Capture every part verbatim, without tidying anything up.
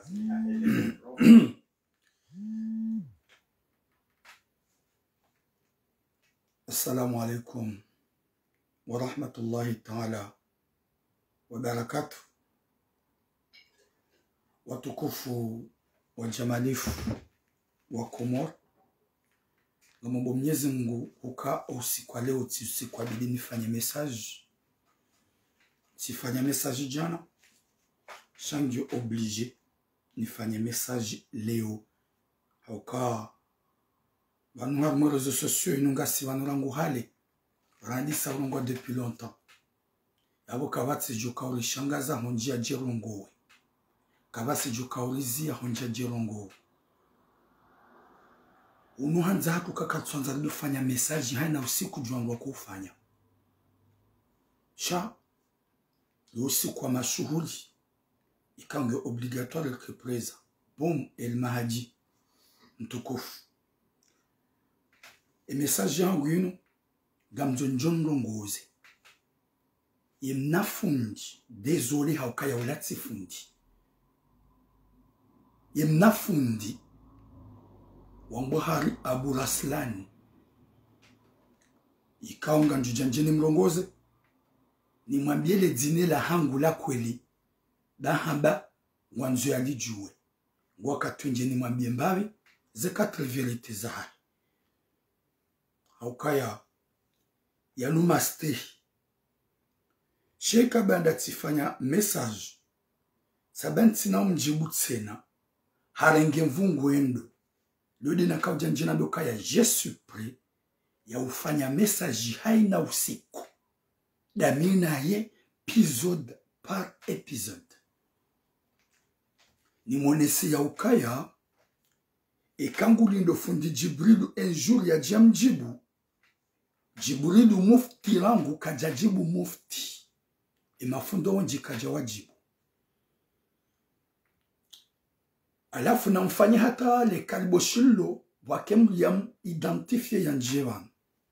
Assalamu alaikum wa rahmatullahi ta'ala wa barakatuh. Watukufu wa jamalifu wa Komor, na mambo Mwenyezi Mungu uka usiku wa leo usiku wa bidii nifanye message. Sifanya message jana, shangi obligé nifanye message leo. Hauka banu har mo réseaux sociaux inunga si wanurangu hale randi sa urungwa depuis longtemps. Yabo kabatse joka ulishangaza honjia jerongowe. Kabasi joka ulizia honjia jerongowe. Unuhanza hatu kakatsuanza lufanya message haina usiku juangu wa kufanya. Sha usiku wa mashuhuli ikange obligatoire que preza. Boum el mahadi mtukufu. E message yangu yinu gamjonjondo ngoze. Yemnafundi désolé haukaya ulati fundi. Yemnafundi Wangbohari Abu Raslan ikaonga njujanjeni mrongoze ni mwambie le dîner la hangu la kweli da hamba wanzo yalijue ngwaka tunjeni mwambie mbavi ze quatre vérités za haukaya yanumaste sheka banda tifanya message sabanti na mjibu tsena harenge mvungu endo lodi na kauja njina doka ya Jesu pri ya ufanya message haina usiku damina ye episode par episode ni monesi ya ukaya e kangu lindo fundi Jibrilu un jour ya jamjibu Jibrilu mufti langu kajajibu mufti e mafundo wanji kajawajibu. Alafu na mfanya hata le kariboshilo wakemu ya identifie ya njewan.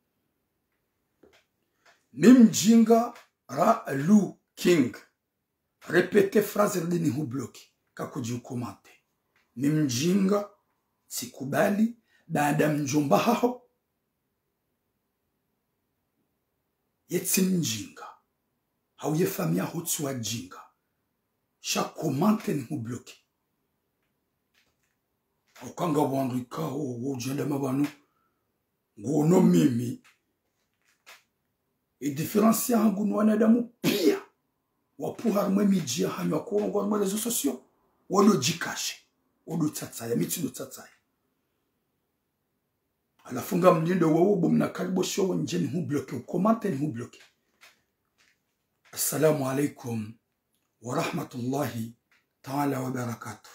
Mimjinga ra lu king. Repete phrase lini hubloki. Kakuji ukomate. Mimjinga sikubali. Baada mjomba hao. Yetsi mjinga. Hauye famia hotsuwa jinga. Sha komante ni hubloki. Okanga wandrika o jenda mabanu ngono mimi e differencia hangu nwana damu pia wapuha mwe mijia hanywa ko ngo mwe réseaux sociaux wodo jikashe wodo tsatsaya mitindo tsatsaya alafunga mlindo wawo bomna karibo show njeni hu bloke comment hu bloke. Assalamu alaikum wa rahmatullahi ta'ala wa barakatuh.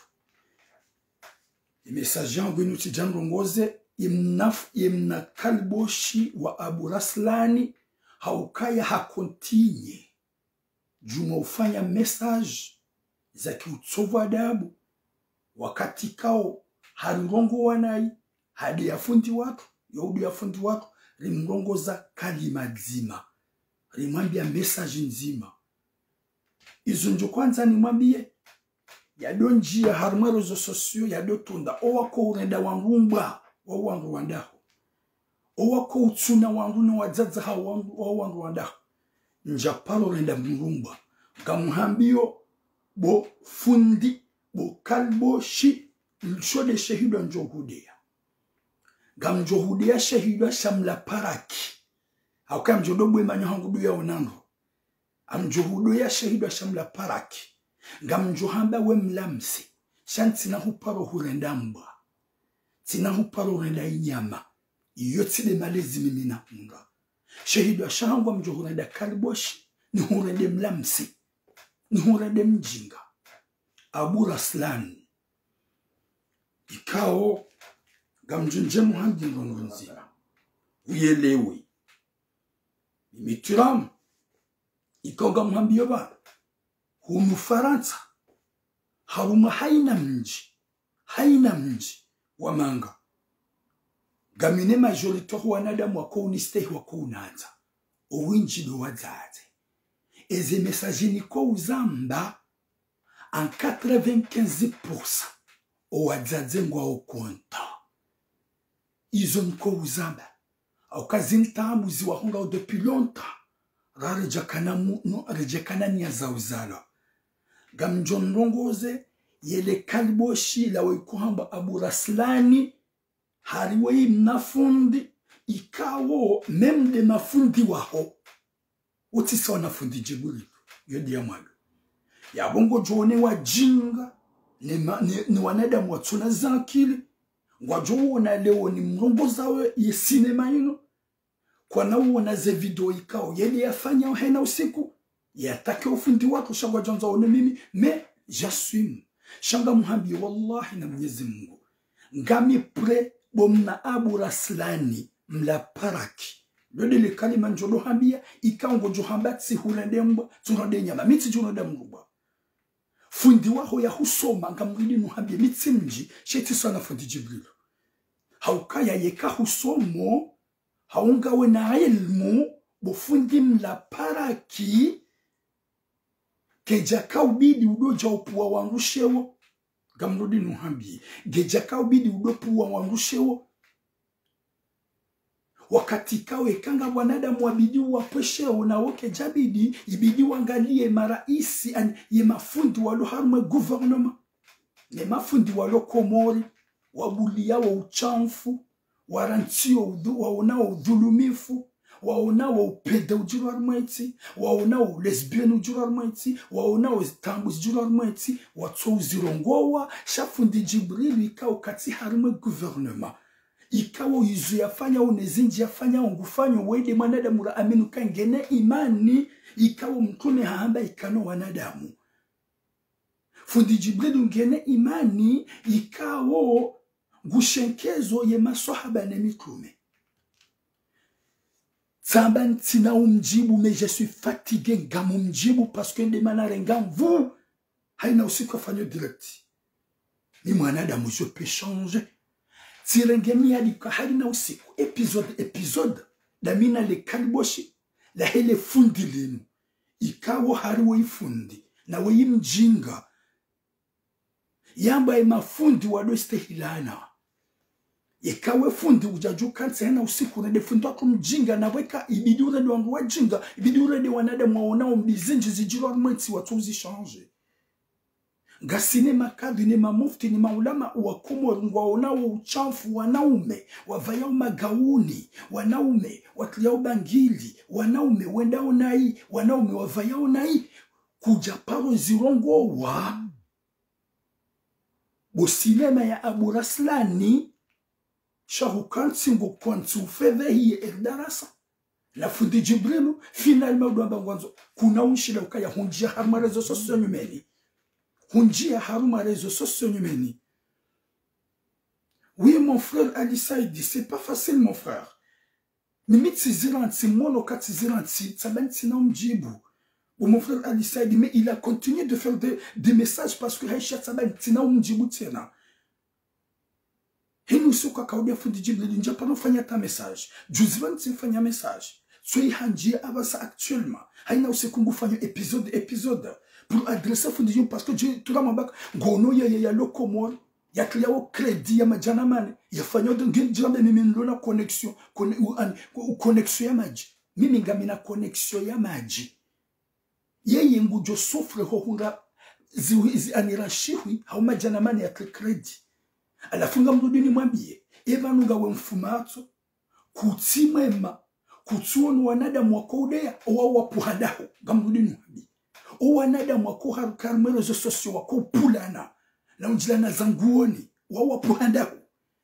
Message yangu nuti jango ngoze imnaf imna kalboshi wa Abu Raslani haukaya hakontinye juma ufanya message za kiutsovu adabu wakati kao haringongo wanai hadi yafundi watu yaudu yafundi watu rimgongo za kalima nzima rimwambia message nzima izo njo kwanza nimwambie yado njia haruma réseaux sociaux yado tunda owako urenda wangumba wa wangu wandaho owako utsuna wangu na wazaza hao wangu wa wangu wandaho njapalo renda mrumba gamuhambio bo fundi bo kalboshi lshode shahido njohudia gamjohudia shahido shamla paraki hauka mjodobwe manyo hangu duya onango amjohudo ya shahido shamla paraki gamjohamba we mlamsi shanti na huparo hurenda mbwa tina huparo hurenda inyama iyo tside malezi mimi na unga shahidu ashangwa mjo hurenda kariboshi ni hurende mlamsi ni hurende mjinga Abu Raslan ikao gamjunje muhandi ngongo nzima uyelewe imituram ikao gamuhambi yoba hunu Faransa haruma haina mji haina mji wa manga gamine majorito wanadamu wako unistehi wako unanza uwinji do wazaze eze message ni ko uzamba en quatre-vingt-quinze pour cent owadzadze ngwa okonta izo nko uzamba au kazintamu ziwahunga depuis longtemps rarejakana mu no rejekana nya zauzala gamjon rongoze yele kalboshi la wekuhamba Abu Raslani hariwe mnafundi ikawo memde mafundi waho utisa wanafundi Jibril yodi ya mwaga ya bongo jone wa jinga ni, ma, ni, ni wanadamu watuna zakili wajona leo ni mrongoza we ye sinema ino kwa na uona ze video ikao yele yafanya uhena usiku yatake ufundi wako shangwa janza one mimi me j'assume shanga muhambi wallahi na Mwenyezi Mungu ngami pre bomna Abu Raslani mla paraki lode le kalima njolo hambia ikango johambatsi hulandemba tunode nyama mitsi tunode mruba fundi waho ya husoma ngamridi muhambia mitsi mji sheti sana fundi Jibril haukaya yeka husomo haungawe na ilmu bofundi mla paraki kejaka ubidi udoja upuwa wangushewo gamrudi nuhambi gejaka ubidi udopuwa wangushewo wakati kawe kanga wanadamu wabidi wapweshewo na woke jabidi ibidi wangalie maraisi ye mafundi walo harume gouvernement ne mafundi walo Komori wabulia wa uchamfu warantio udhu waonao udhulumifu waonao upede ujuru armaiti waonao lesbian ujuru armaiti waonao tangu ujuru armaiti watu uzirongowa shafundi Jibril ikao kati harume gouvernement ikawo izu yafanya unezinji yafanya ungufanya wede manadamu la aminu kangene imani ikawo mtune hamba ikano wanadamu fundi Jibril ngene imani ikawo gushenkezo ye maswahaba na mitume Samban tina umjibu mais je suis fatigué gamu mjibu parce que ndemana rengam vous haina usiku afanyo direct ni mwanadamu je peux changer tirengemi alika haina usiku episode episode damina le kalboshi la hele fundi linu ikawo hariwe ifundi na we mjinga yamba mafundi wadoste hilana ikawe fundi ujajuka tena usiku na defundi wako mjinga na weka ibidi ule wangu wajinga ibidi ule wanadamu waonao mbizinji zijiro armenti watu uzishange gasine makadi ni mamufti ni maulama wakumu waonao uchafu wanaume wavayao magauni wanaume watliao bangili wanaume wendao nai wanaume wavayao nai kuja paro zirongo wa bosinema ya Abu Raslani Shahukan singo kwantu fedhe hiye erdarasa la fundi Jibrilu finalement udwamba ngwanzo kuna unshila ukaya hunjia haruma rezo sosio nyumeni hunjia haruma rezo sosio nyumeni. Oui mon frère Ali Saidi, c'est pas facile mon frère mimit ziranti mono kati ziranti tabanti na umjibu ou mon frère Ali Saidi, mais il a continué de faire des, des messages parce que Haïcha tabanti na umjibu tena hinu suka kaudia fundi Jibril nja pano fanya ta message juzivan tinfanya message soi hanji avasa actuellement haina usikungu fanya épisode épisode pour adresser fundi Jibril parce que tout la mabak gono ya ya lokomor ya kliao crédit ya majana mane ya fanya de ngijambe mimi ndona connexion connexion ya maji mimi ngamina connexion ya maji yeye ngujo sofre ho hunga ziwi anirashiwi au majana mane ya crédit alafunga mrudini mwambie eva nunga we mfumato kutimema kutuonu wanadamu wako udea owa wapuhadaho gamrudini mwambie o wanadamu wako harukarumero zo sosio wako pulana na unjilana zanguoni owa wapuhadaho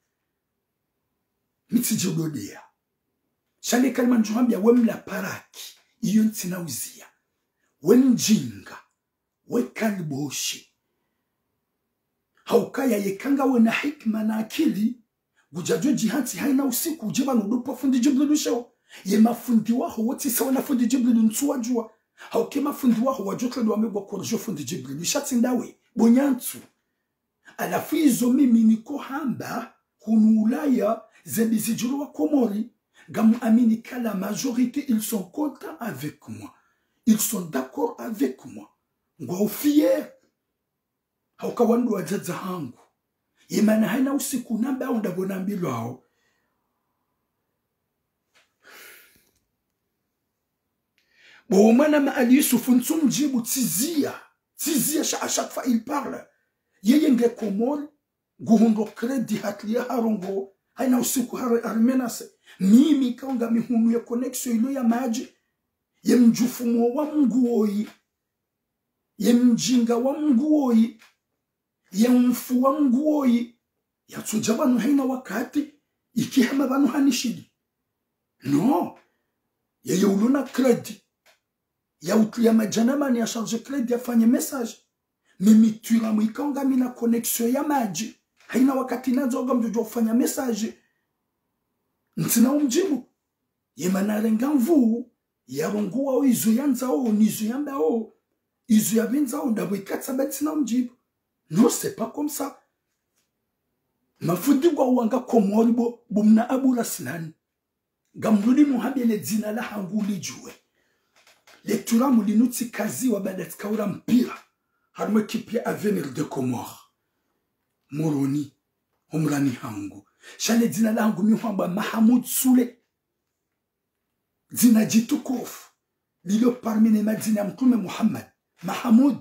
mitijododea shale kalima njuhambia we mla paraki iyo ntina uzia we njinga we kalboshi haukaya yekanga we na hikma na akili gujajwe jihati haina usiku ujeba nudupo fundi Jibril shao ye mafundi waho wote sawa na fundi Jibril ntuwajua hauke mafundi waho wajotle do amegwa kwa fundi Jibril shati ndawe bonyantu alafu izo mimi niko hamba hunu Ulaya zebizijuru wa Komori gamu amini ka la majorité ils sont contents avec moi ils sont d'accord avec moi ngwa fier haukawandu wajaza hangu imana haina usiku namba au ndabona mbilo hao Boumana ma Ali Yusuf nsumjibu tizia tizia à chaque fois il parle yeye nge komol guhundo kredi hatlia harongo haina usiku harmenase mimi kaunga mihunu ya connection ilo ya maji ye mjufumo wa mguoi ye mjinga wa mguoi ye mfu wa mguoi ya tujabanu haina wakati ikihama banu hanishidi no yeye uluna kredi ya utlia majanama ni ya charge kredi afanye message mimi tuira mwikanga mina connection ya maji haina wakati nazoga mjojo kufanya message ntina umjibu yemanarenga mvu yarongua o izu yanzao nizu yambao izu yabenzao ndabo ikatsa batina umjibu non c'est pas comme ça mafudi kwa wanga komoribo bumna Abu Raslan gamrudi muhabele dzina la hanguli juwe lectura mulinuti kazi wa badat kaura mpira harmo kipia avenir de Comore Moroni umrani hangu shale dzina la hangu mihamba Mahamoud Soule dzina jitukofu lilo parmi ne madzina mtume Muhammad Mahamoud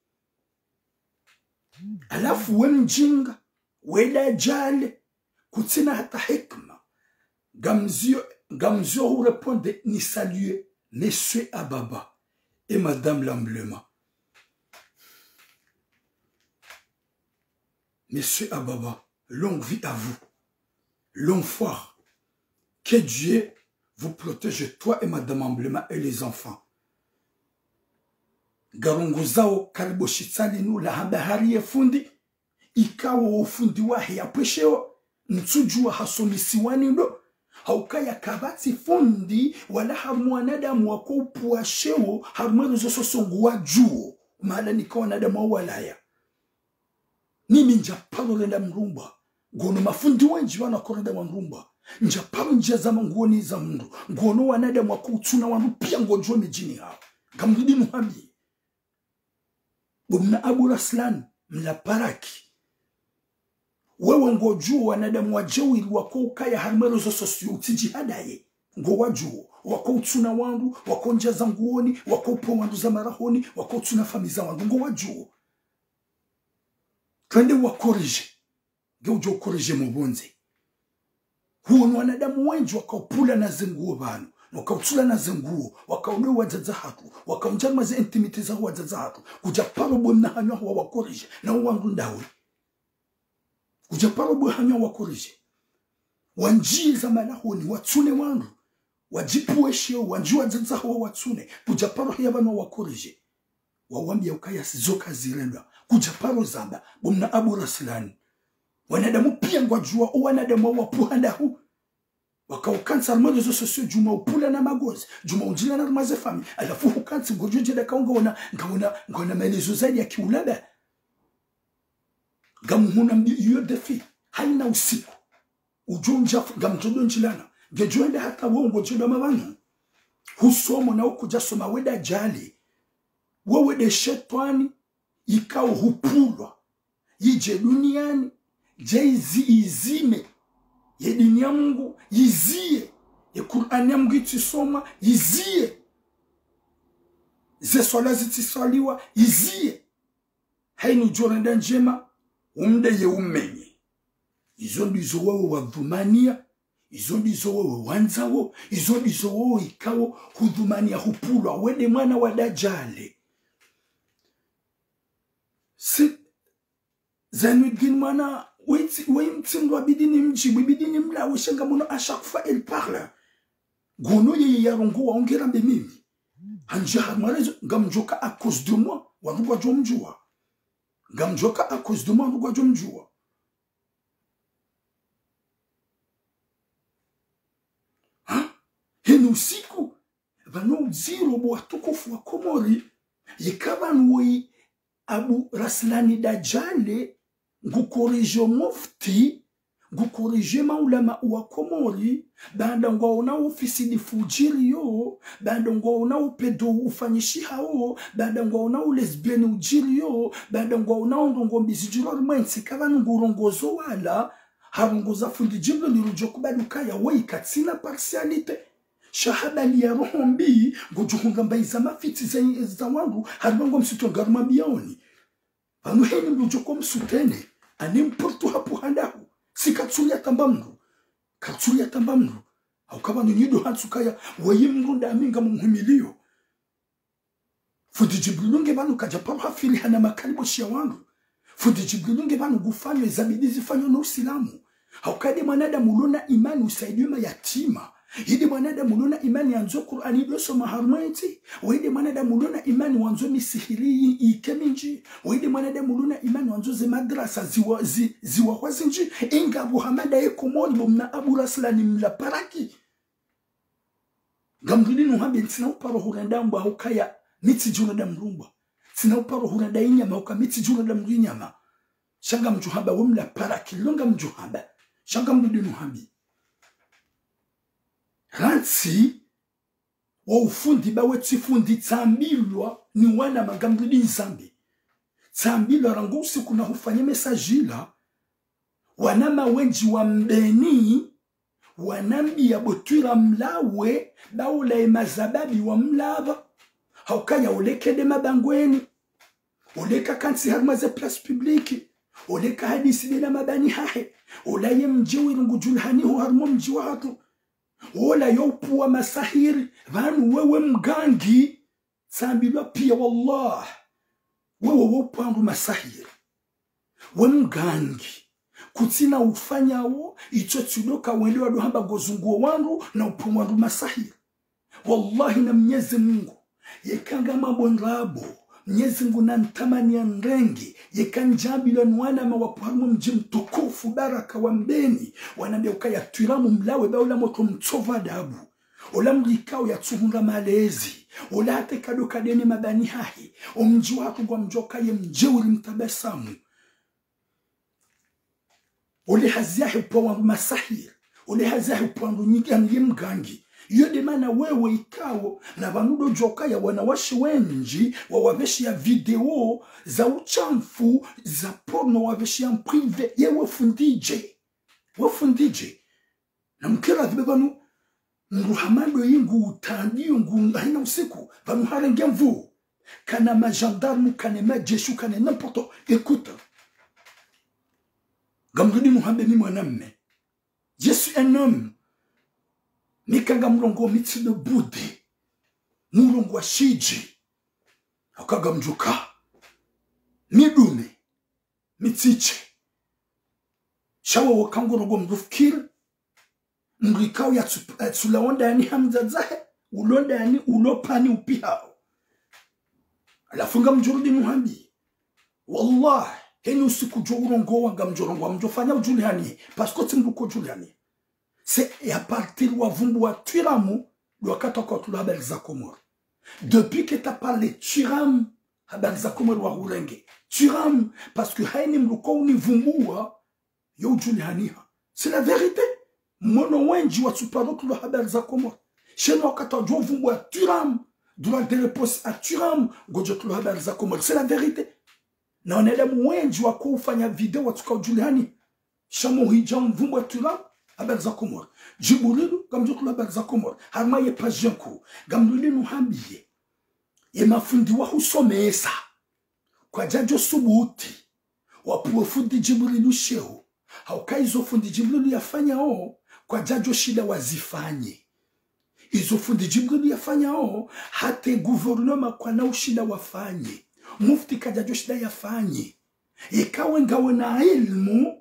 alafu wemjinga wela jale kutina hata hikma gamzio gamzio ou répondre ni saluer Monsieur Ababa et Madame Lamblema. Monsieur Ababa, longue vie à vous, longue foi. Que Dieu vous protège, toi et Madame Amblema et les enfants. Garongozao kariboshitsali nu la habari ya fundi, ikawa ufundi wahi ya pwesheo, nsujua hasomisiwani ndo, haukaya kabati fundi wala harmwanadamu wako upuasheo harmwano zoso songu wa juo maala nikawa wanadamu wa walaya nimi njaparo renda mrumba gono mafundi wenji wana korenda wa mrumba njaparo njia za manguoni za mndu gono wanadamu wako utuna wanu pia ngojua mijini hao kamridi muhambi bumna Abu Raslan mla paraki wewe ngojua wanadamu wajewili wako ukaya harmero zoso siyuti jihadaye ngo wajuo wako utuna wangu wako njaza nguoni wako upo wangu za marahoni wako utuna famiza wangu ngo wajuo twende wakorije ngeujo ukorije mubonze huo wanadamu wenji waka upula na zenguo banu waka utula na zenguo waka ulewa wajaza hatu waka unjama ze intimite za wajaza hatu kuja paro bwemna hanywa huwa wakorije na wangu ndawe kujaparo bwe hanya wakorije wanjie za malahoni watsune wangu wajipuesheo wanjua zanza hawa watsune kujaparo hiya bano wakorije wawambia ukaya sizoka zirenda kujaparo zamba bumna Abu Raslan wanadamu pia ngwajua wanadamu wapuhanda hu wakaukansa armado zo sosio juma upula na magozi juma unjila na armaze fami alafu hukansi ngojoje da kaunga wana ngaona ngona maelezo zaidi ya kiulaba gamuhuna mbiyo defi haina usiku ujonja gamtodo njilana gejoenda hata wongo choda mabana husomo na ukuja soma weda jali wewe de shetani ikao hupulwa yije duniani jeizi izime ye dunia Mungu yizie ye Qur'ani ya Mungu itisoma yizie ze swala zitiswaliwa yizie hainu jorenda njema umde ye umenye izo ndizo wewe wadhumania izo ndizo wewe wanzawo izo ndizo wewe ikawo hudhumania hupulwa wede mwana wa dajale si zanudgin mwana wimtindwa bidini mjibu bidini mla wishenga muno à chaque fois il parle gono ye yarongo waongera mbe mimi hanja hamalezo ngamjoka à cause de moi wanugwa jomjua ngamjoka à cause de moi wanugwa jomjua ha henu siku vano zero bo atukufu wa Komori yikabanwe Abu Raslani Dajale ngukorijo mufti gukorije maulama wa Komori banda ngwaona ofisi fujiri yo banda ngwaona upedo ufanyishi hao banda ngwaona lesbian ujiri yo banda ngwaona ndongo mbizijiro mwensi kaba ngurongozo wala harungoza fundi jiblo lirujo kubaluka ya wei katsina partialite shahada ya roho mbi ngujuhunga mbaiza mafiti za, za wangu harungo msito ngaruma bioni anu heni mrujo msutene animportu hapu handahu si katsulia tambamru katsulia tambamru au kama nyido hatsukaya wayimrunda aminga muhimilio fundi jibrilunge banu kajaparo hafili hana makalibo shia wangu fundi jibrilunge banu gufanywe zabidi zifanywe na usilamu haukade mwanadamu lona imani usaidiwe mayatima hidi mwanadamu lona imani yanzo Qur'ani doso maharmaiti wahidi mwanadamu lona imani wanzo misihiri ikeminji wahidi mwanadamu lona imani wanzo ze madrasa ziwa zi, ziwa wazinji inga Abu Hamada yekomoni bomna Abu Raslani mla paraki gamdulinu hambi ntina uparo hurenda mba hukaya miti juna da mrumba ntina uparo hurenda inyama huka miti juna da mrinyama shanga mjuhaba wumla paraki longa mjuhaba shanga mdulinu hambi Ransi wa ufundi bawe tifundi tambilwa ni wana magambuli nzambi tambilwa rangusi kuna hufanya mesajila wanama wenji wa mbeni wanambi ya botwira mlawe baula emazababi wa mlava haukaya uleke de mabangweni uleka kansi harmaze place publique uleka hadisi de na mabani hahe ulaye mjiwi rungujulhani hu harmo mjiwa hatu wala yopuwa masahiri vanu wewe mgangi sambilwa pia wallah wewe wopangu masahiri we mgangi kutina ufanya wo icho tudoka wende wa duhamba gozunguo wangu na upuwa wangu masahiri wallahi na Mwenyezi Mungu yekanga mambo nrabo Mwenyezi Mungu na ntamani ya nrengi yekanjabila nwana mawapamu mji mtukufu baraka wa mbeni wanambia ukaya tuiramu mlawe baula moto mtova dabu ola mlikao ya tuhunga malezi ola hate kado kadene mabani hahi omji wako kwa mjoka ye mjeuri mtabasamu ole haziahe upo wangu masahir ole haziahe upo wangu nyigani ye mgangi yode mana wewe ikao na banudo joka ya wanawashi wenji wawaveshi ya video za uchamfu za porno waveshi ya mprive ye wafundije wafundije na mkera dhibe banu mruhamando yingu utandiyo ngu haina usiku banu harenge mvu kana majandarmu kane majeshu kane nampoto ekuta gamrudi muhambe mi mwanamme je suis un homme Mikanga mlongo mitsi de bude mulongo wa shiji akaga mjuka midume mitiche shawa wakango rogo mrufkir mrikao ya tsulawonda yani hamza zahe ulonda yani ulopani upihao alafunga mjurudi muhambi wallah heni usiku jo urongo wanga mjorongo wa mjofanya ujuliani paskoti mruko juliani c'est à partir de vumbu wa Tuiramu wakati kwa tula habari za Komoro depuis que tu as parlé Tuiramu habari za Komoro wa urenge Tuiramu parce que haini mluko ni vumbua yo julianiha c'est la vérité mono wenji wa tuparo tula habari za Komoro chez wakati wa vumbu wa Tuiramu droit de réponse à Tuiramu gojo tula habari za Komoro c'est la vérité na onele wenji wa kufanya video wa tuka juliani shamo hijam vumbu wa Tuiramu habari za Komoro jibulilu gamjoku habari za Komoro harma ye pajanku gamlulinu hambiye ye mafundi wa husomesa kwa jajo subuti wapuwe fundi jibulilu sheo haukaizo fundi jibulilu yafanya o kwa jajo shida wazifanye izo fundi jibulilu yafanya o hate guvernoma kwa nao shida wafanye mufti kajajo shida yafanye ikawe ngawe na ilmu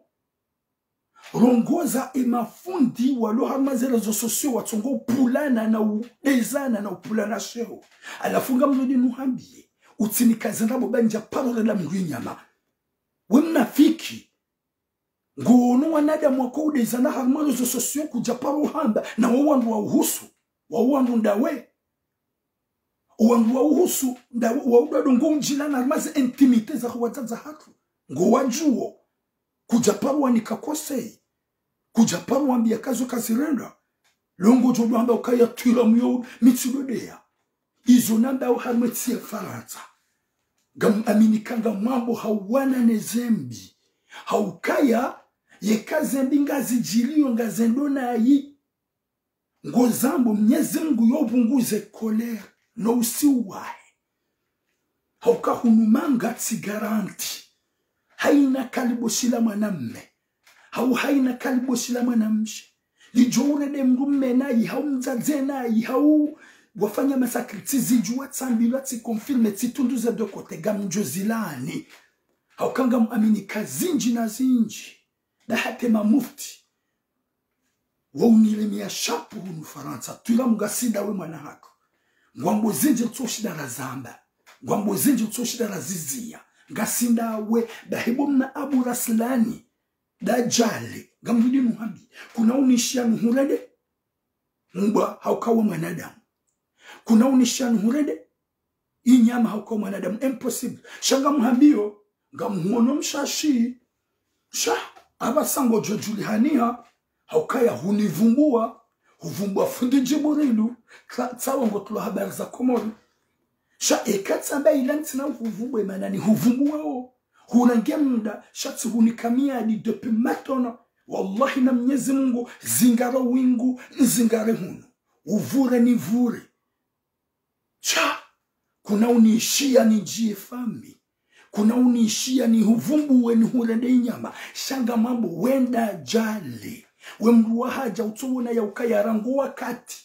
rongoza emafundi walo hamaze rezo sosio watongo pulana na udezana na upulana sheo alafunga mlodi nuhambie utini kazenda bobanja parole la mrinyama we mnafiki ngono wanada mwako udezana hamaze rezo sosio kujaparo hamba na wawandu wa uhusu wawandu ndawe wawandu wa uhusu ndawe wawandu ngomjila na hamaze intimite za huwazaza hatu ngo wajuo kujaparo wanikakosei kuja paru ambia kazo kazirenda longo jodo amba ukaya tira myo mitsilodea izo namba au harmeti ya Faransa gam aminikanga mambo hawana nezembi haukaya yekazembi ngazi jilio ngazendona yi ngozambo Mwenyezi Mungu yobunguze kolera no usiwae hauka hunumanga tsigaranti haina kalibo sila mwanamme hau haina kalibo sila mwanamshi lijore de mrume nayi hau mzaze nayi hau wafanya masakri tizijua tsambila tsikonfirme tsitunduza dokote gamjozilani haukanga muamini kazinji na zinji da hate mamufti waunilimia shapu hunu Faransa tuila mugasida we mwana hako ngwambo zinji utsoshida razamba ngwambo zinji utsoshida razizia ngasinda we da hibo mna Abu Raslani da jale gamvidi muhambi kuna unishia nuhurede mba haukawa mwanadamu kuna unishia nuhurede inyama haukawa mwanadamu impossible shanga muhambio ngamuhono mshashi sha abasango jojuli hania haukaya hunivumbua huvumbua fundi Jibrilu tsawa ngotlo habari za Komori sha ekatsamba ilanti na huvumbua manani huvumbua o hurangia muda shati hunikamia di depe matona wallahi na Mwenyezi Mungu zingara wingu zingare hunu uvure ni vure cha kuna uniishia ni jifami kuna uniishia ni huvumbuwe ni hurende inyama shanga mambo wenda jali we mruwa haja utuona ya ukayarangu wakati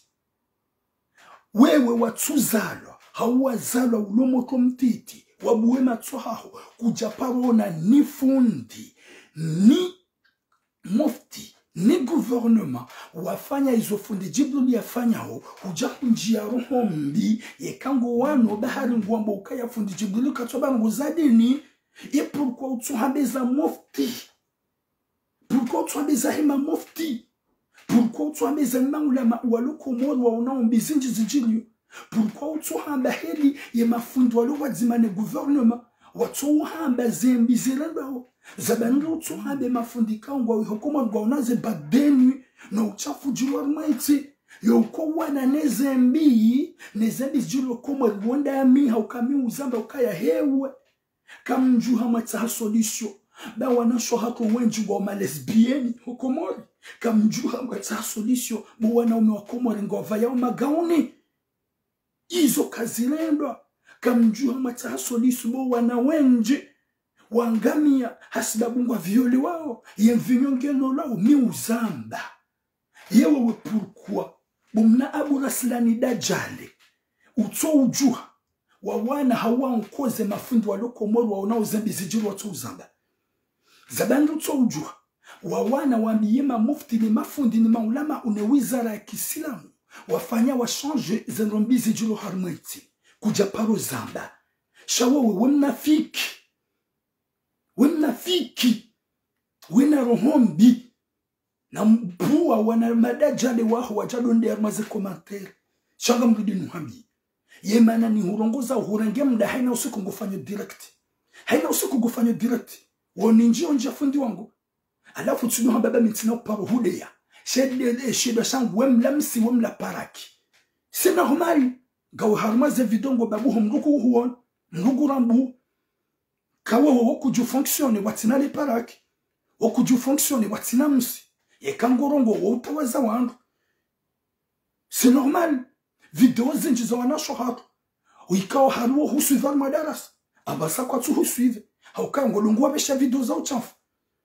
wewe watuzalwa hauwa zalwa ulomoto mtiti wabuwe matsohaho kujaparona ni fundi ni mufti ni gouvernement wafanya izo fundi Jibril yafanya ho huja kunjia roho mbi yekango wano bahari ngwambo ukaya fundi Jibril katoba nguzadini et pourquoi tu habeza mufti pourquoi tu habeza hima mufti pourquoi tu habeza maulama waloko moyo waona mbizinji zijilio pourquoi tu hamba heli ye mafundi walo wadzimane gouvernement watu hamba zembi zirando zabandu tu hamba mafundi kangwa wihokoma ngwaonaze badeni na uchafu jiwa maiti yoko wana nezembi nezembi jilo koma rwanda yami haukami uzamba ukaya hewe kamjuha matsa solution ba wanasho hako wenji wa malesbieni hukomori kamjuha matsa solution bo wanaume wa Komori ngova yao magauni izo kazilendwa kamjuha matsa solution bo wana wenji wangamia hasibabungwa viole wao yemvinyongeno lao mi uzamba yewe we pourquoi bumna Abu Raslani dajale utso ujuha wawana hawa nkoze mafundi waloko moru waonao zembi zijiru watu uzamba zabandu utso ujuha wawana wambiyema mufti ni mafundi ni maulama une wizara ya Kisilamu wafanya wa change zenrombi zijiru harmwiti kuja paro zamba shawawe wemnafiki wemnafiki wena rohombi na mbuwa wana madajale waho wajadonde ya maze komantere shanga mrudi nuhambi yemana ni hurongoza hurangia mda haina usiku ngufanya direct haina usiku ngufanya direct woni njio njia fundi wangu alafu tsuno baba mitina paro hudeya shede shede shangu wemlamsi wemla paraki c'est normal gawo harmaze vidongo babu humruku huon mrugu rambu kawo wokuju fonctionne watina le paraki wokuju fonctionne watina msi yekangorongo wotawaza wandu c'est normal video zinji za wanasho hapo uikao haruo husuiva madarasa abasa kwa tu husuive hauka ngolungu wabesha video za uchafu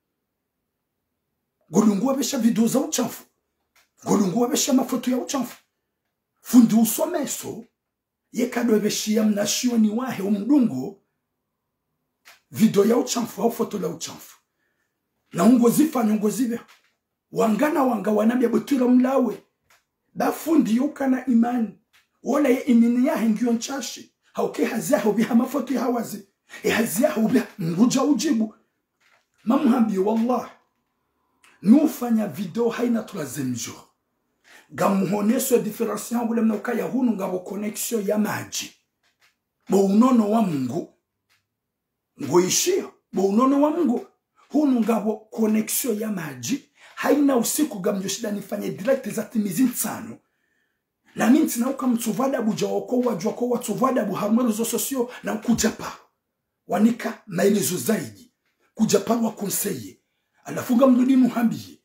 ngolungu wabesha video za uchafu ngolungu wabesha mafoto ya uchafu fundi usomeso yekado beshia mnashio ni wahe umdungo video ya uchafu au foto la uchafu na ungo zifanya ungo zibe wangana wanga wanambia butira mlawe bafundi yukana imani wala ya imini ya hengio nchashi hauke haziahu biha mafoto ya hawazi e haziahu biha nguja ujibu mamuhambi wallah nufanya video haina tulazemjo gamuhoneso ya diferenciyan wule mnoka ya hunu ngabo connexion ya maji bo unono wa mungu ngoishia bo unono wa mungu hunu ngabo connexion ya maji haina usiku gamjo shida nifanye direct za timizi nsano na minti na uka mtuvada buja wako wajua kwa watuvada bu harumwezo sosio na kujapa wanika maelezo zaidi kujapa wa konseye alafunga mrudi muhambiye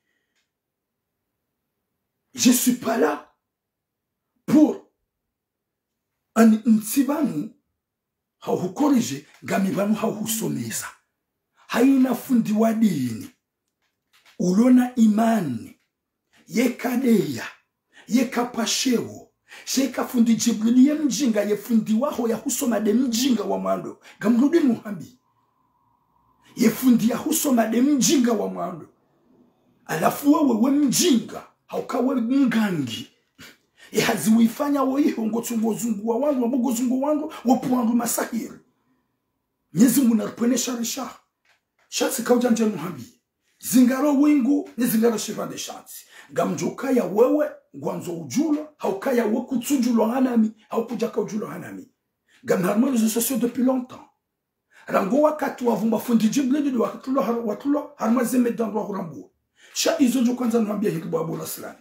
je suis pas là pour ani mtibanu haukorije gamibanu hausomeza haina fundi wa dini ulona imani yekadeya yekapashewo sheka fundi Jibrili ye mjinga ye fundi waho ya husoma de mjinga wa mwando gamrudi muhambi ye fundi ya husoma de mjinga wa mwando alafu wewe we mjinga haukawe mgangi ye haziwifanya woiho ngotungo zungu wa wangu wabugo zungu wangu wapuangu masahiri nyezi munarpwene sharisha shatsi kaujanje muhambi zingaro wingu ni zingaro shivande shatsi gamjoka ya wewe gwanzo ujulo haukaya wewe kutsujulo hanami haukujaka ujulo hanami gamharmo les sociaux depuis longtemps rango wakati wavumba fundi Jibrili do watulo watulo harmazeme dandwa kurambu sha izo jo kwanza nwambia hikibu Abu Raslan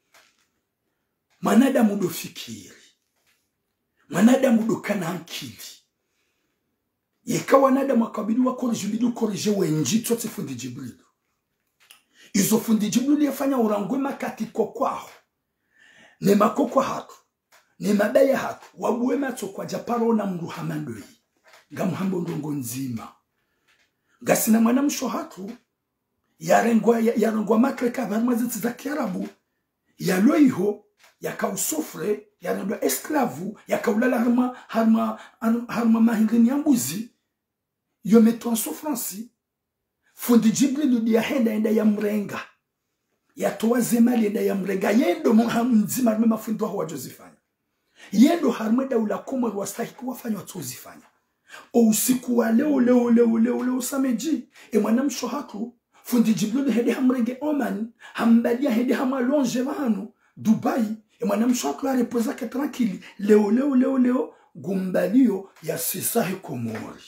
manada mudo fikiri manada mudo kana akili yekawa nada makabidi wa korije bidu korije wenji tsote fundi Jibrili izo fundi Jibrili yafanya urangwe makati kokwaho ne makoko hatu ne mabaya hatu wabuwe matso kwa japaro na mruhamandoi ngamuhambo ndongo nzima gasina mwana msho hatu yarengwa yarengwa makreka barmazi za Kiarabu yaloiho yakausofre yarendwa esclavu yakaulala harma harma harma mahingini yambuzi yometwa souffrance fundi Jibrili dia henda enda ya mrenga ya toa zemali enda ya mrenga yendo mzima mema fundi wa Josefanya yendo harmeda ula komwe wastahi kuwafanya watozifanya o usiku wa leo leo leo leo leo sameji e mwanamsho hatu fundi Jibrili hede hamrenge Oman hambadia hede hamalonge vano Dubai e mwanamsho hatu la reposa ke tranquille leo leo leo leo gumbalio ya sisahi Komori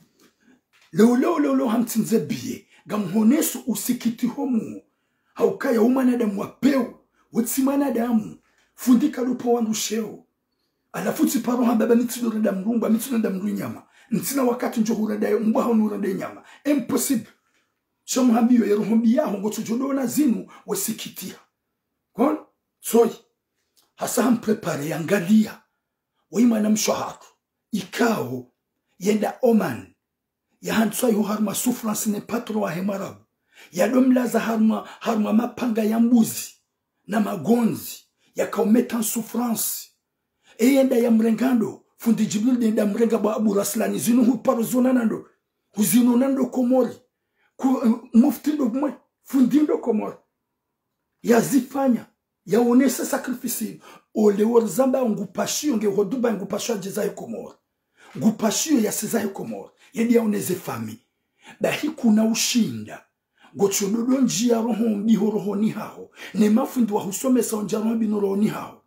leo leo leo leo hamtinze biye gamhonesu usikiti homu haukaya umanadamu wapeo wetsimwanadamu fundika lupo wandu sheo alafuti paro hambaba nitsino renda mrumba nitsino renda mru nyama ntsina wakati njo hurada mbwa honu renda nyama impossible shomu hambiyo yeruhombi yaho ngoto jodona zinu wasikitia kon soy hasa hamprepare yangalia waimana mshohatu ikao yenda Oman ya hantswa yu harma souffrance ne patro wa hemarabu ya domlaza harma harma mapanga ya mbuzi na magonzi ya kaumeta souffrance e yenda ya mrengando fundi Jibrili yenda mrenga ba Abu Raslan zinu huparo zonanando huzinu nando Komori ku uh, mufti ndo mwe fundi ndo Komori ya zifanya ya onesa sacrifice ole worzamba ngupashio nge hoduba ngupashio jezaye Komori ngupashio ya sezaye Komori yedi ya oneze fami bahi kuna ushinda gochododo njia roho mbiho roho ni hao ne mafundi wa husomesa onja roho bino roho ni hao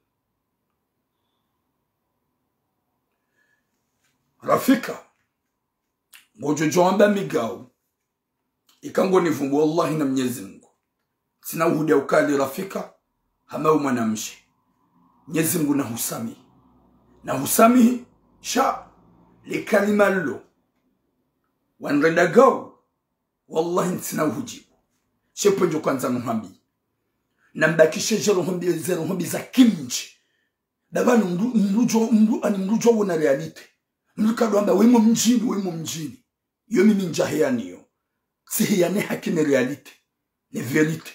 Rafika ngojojo amba migao ikango ni vumbu wallahi na Mwenyezi Mungu sina uhudi ukali Rafika hama mwanamshi Mwenyezi Mungu na husami na husami sha likalima lo wanrenda gao wallahi ntina uhujibu shepo njo kwanza muhambi na mbakishe jero humbi zero humbi za kimji dabano mrujo mru ani mrujo wona realite mrukado amba wemo mjini wemo mjini yo mimi njahiyani yo sihiyane hakine realite ni verite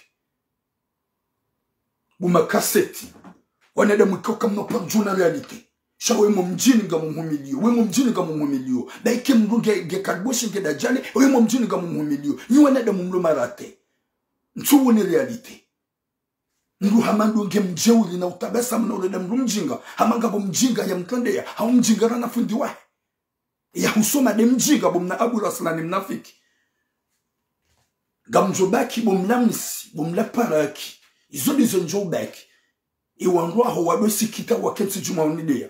buma kaseti wanada mwikoka mnopa juna realite sha wemo mjini nga mumhumilio wemo mjini nga mumhumilio daike mruge ge kadboshi nge dajale wemo mjini nga mumhumilio ni wanada mumlo marate nchuwo ni realite Ndu hamandu nge mjeuli na utabesa mna uleda mru mjinga hamanga bo mjinga ya mtondea hau mjinga rana fundi wae ya husoma de mjinga bo mna Abu Raslan mnafiki gamjobaki bo mnamisi bo mlaparaki izo dizo njobaki iwanrua ho wado sikita wakensi juma unidea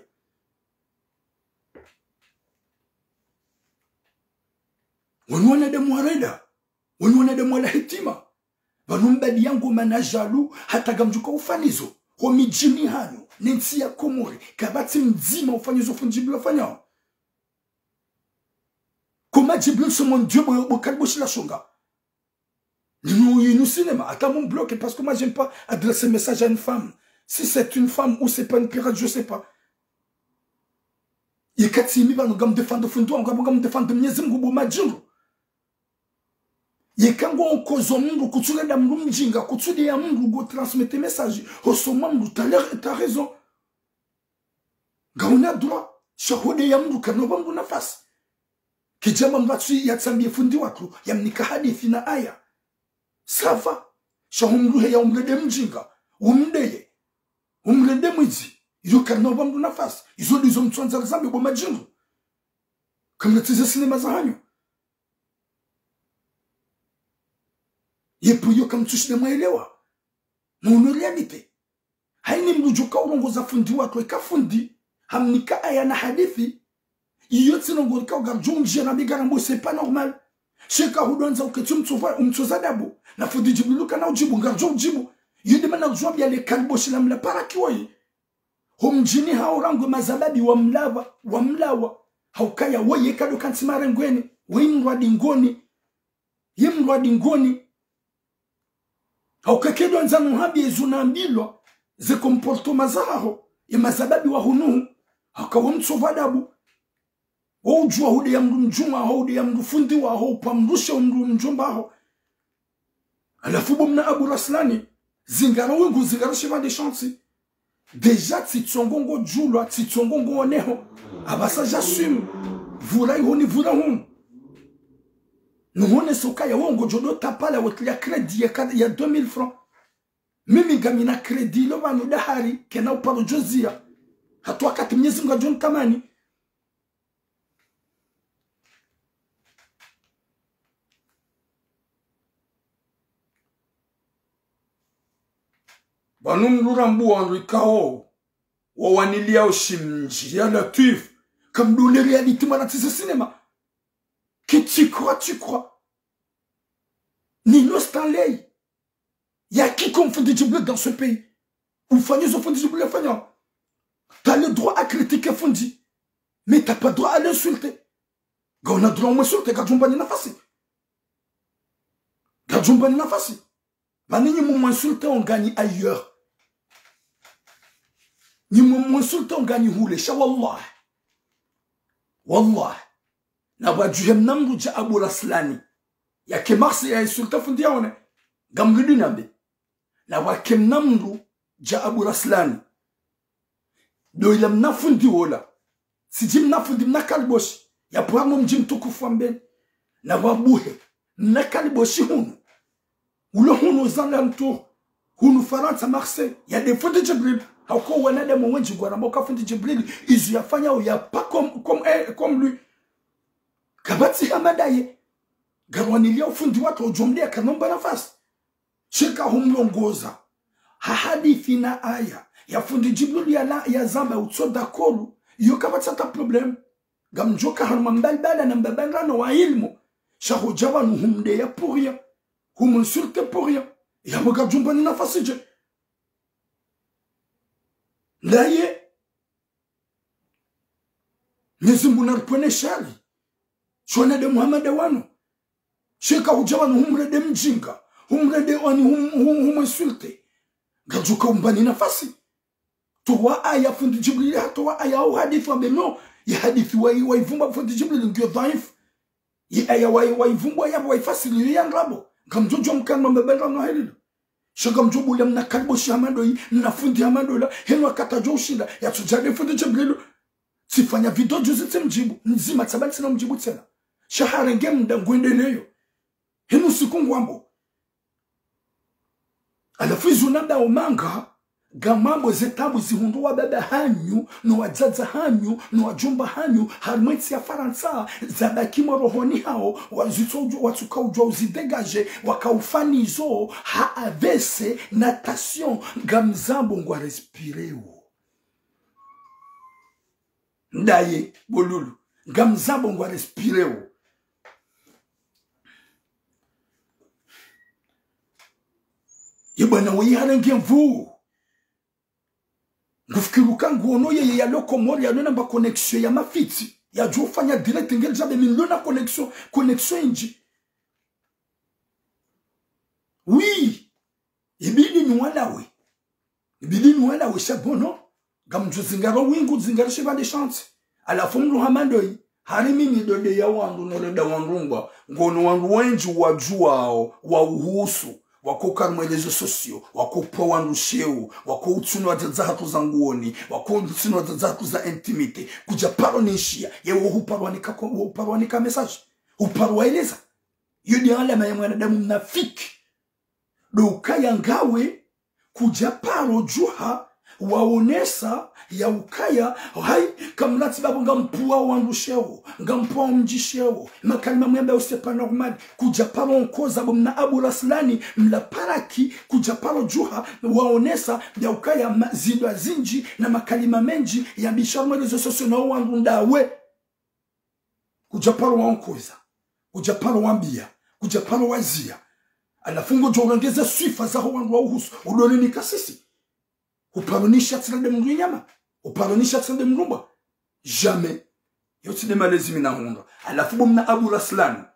wanywana de mwareda wanywana de mwala hitima vanumbadi yangu manajalu hata gamjuka ufanizo ho mijini hanyo nensi ya komore kabati mzima ufanizo fundi Jibril afanya comment Jibril c'est mon Dieu bo kalboshi la shonga nous nous cinéma attends mon bloc parce que moi j'aime pas adresser message à une femme si c'est une femme ou c'est pas une pirate je sais pas yekati mi ba no gam défendre fundi wangu gam défendre Mwenyezi Mungu bo majuru yekango okozo mungu kutsule da mungu mjinga kutsudi ya mungu go transmettre message osoma mungu t'as raison gauna droit shahode ya mungu kanoba mungu nafasi kijama mbatsi yatsambie fundi watu yamnika hadithi na aya safa shahumru ya umrede mjinga umdeye umrede mwizi iyo kanoba mungu nafasi izo dizo mtwanza zambi bo majingu kama tiza sinema za hanyo yepo yo kama tushide mwaelewa mauno realite haini mlujuka urongoza fundi watu eka fundi hamnika aya na hadithi iyo tsinongo ka ugarjonje na bigarambo c'est pas normal sheka hudonza uketu mtsofa umtsoza dabo na fundi Jibril kana ujibu ngarjo ujibu yende mana kuzwa bya le kalbo shilam la parakioi homjini haurango mazababi wa mlava wa mlawa haukaya woye kado kantimare ngweni wimrwa dingoni yimrwa dingoni haukakedo nzanu habi ezunambilwa ze comportement zaho ya mazababi wa hunu hakawa mtsova dabu wujua hude ya mdu mjuma hude ya mdu fundi wa ho pamrusha mdu mjomba ho alafu bomna Abu Raslani zingara wengu zingara shema de chansi déjà titsongongo julwa titsongongo oneho abasa j'assume vula honi vula hon nous soka ya wongo jodo tapala wotlia crédit ya ya deux mille francs mimi gamina crédit lo banu dahari kena uparo jozia hatwa kati Mwenyezi Mungu John tamani banu mrura mbu wandu ikao wawanilia oshimji ya latif comme nous les réalités manatise cinéma. Que tu crois, tu crois. Nino Stanley. Il y a qui confond des Jibril dans ce pays? Ou Fanny sont fondés Jibril Fanny. Tu as le droit à critiquer Fondi. Mais tu n'as pas le droit à l'insulter. On a le droit à m'insulter. Gadjumbani na fasi. Gadjumbani na fasi. Mani ni m'insulter, on gagne ailleurs. Ni m'insulter, on gagne où les chats, wallah. Wallah. Na wajuhem namru ja Abu Raslani ya kemarsi ya insulta fundi yaone gamgidi nambe na wakem namru ja Abu Raslani do ilam nafundi wola sijim nafundi mnakalboshi ya pwamo mjim tukufu amben na wabuhe mnakalboshi hunu ulo hunu zanda mtu hunu Faransa Marseille ya de fundi Jibril hauko wanade mwenji gwa na mboka fundi Jibril izu yafanya ou ya pas comme comme comme lui kabati hamadaye garwanilia ufundi watu ujumlia kanomba nafasi shika humlongoza hahadithi na aya ya fundi Jibril ya, la, ya zamba utsoda kolu iyo kabati hata problem gamjoka haruma mbalbala na mbabangano wa ilmu shahujawa nuhumde ya pour rien humunsulte pour rien ya mga jumbani nafasi je laye nizimu narpone shali shone de Muhammad wano sheka hujawa nuhumrede mjinga humrede wani hum, hum, hum insulte gajuka umbani nafasi tuwa aya fundi Jibril hatuwa aya au hadithi wa beno ya hadithi wa wa ivumba fundi Jibril ngio dhaif ya aya wa wa ivumba ya wa ifasili ya ngrabo gamjojo mkano mbebenda no helilo shaka mjobu ya mna kalbo shamando yi na fundi hamando la henwa katajo shinda ya tujade fundi Jibril sifanya video juzi tsemjibu nzima tsabani sina mjibu tena shahara ngemda ngwendeleyo henu sikungwambo alafu izunanda omanga gamambo zetabu zihundua baba hanyu no wajaza hanyu no wajumba hanyu harmwetsi ya Faransa zabakimo rohoni hao wazitojo watuka ujwa uzidegaje wakaufanizo haavese natation gamzambo ngwa respireo ndaye bolulu gamzambo ngwa respireo Yebana we harenge mvu. Ngufikiruka ngono ye ya lokomori ya nona mba connexion ya mafiti. Ya juu fanya direct ngel jabe ni lona connexion. Connexion inji. Oui. Ibidi nwala we. Ibidi nwala we shabono. Gamjo zingaro wingu zingaro sheba de chance. Ala fumru hamandoi. Harimi ni dode ya wandu noreda wandungwa. Ngono wandu wenji wajuao wa uhusu. Wako karma rezo sosio. Wako po wandu sheu. Wako utsuno wa tazatu za nguoni. Wako utsuno wa tazatu za intimite. Kuja paro nishia. Yewo huparwanika huparwanika message. Huparwaeleza. Yodi alama ya mwanadamu mnafiki. Do ukaya ngawe kuja paro juha waonesa ya ukaya hai kamlati babu ngampua wandusheo ngampua mjisheo makalima mwembe usepa normal kuja paro nkoza mna Abu Raslani mla paraki kuja paro juha waonesa ya ukaya zidwa zinji na makalima menji ya bisharma rezo sosio na wandawe kuja paro wankoza kuja paro wambia kuja paro wazia alafungo jorangeza sifa za wandu wa uhusu udoni ni kasisi uparonisha tsende mndu nyama uparonisha tsende mrumba jamais yote de malezi mina honda alafu mna Abu Raslan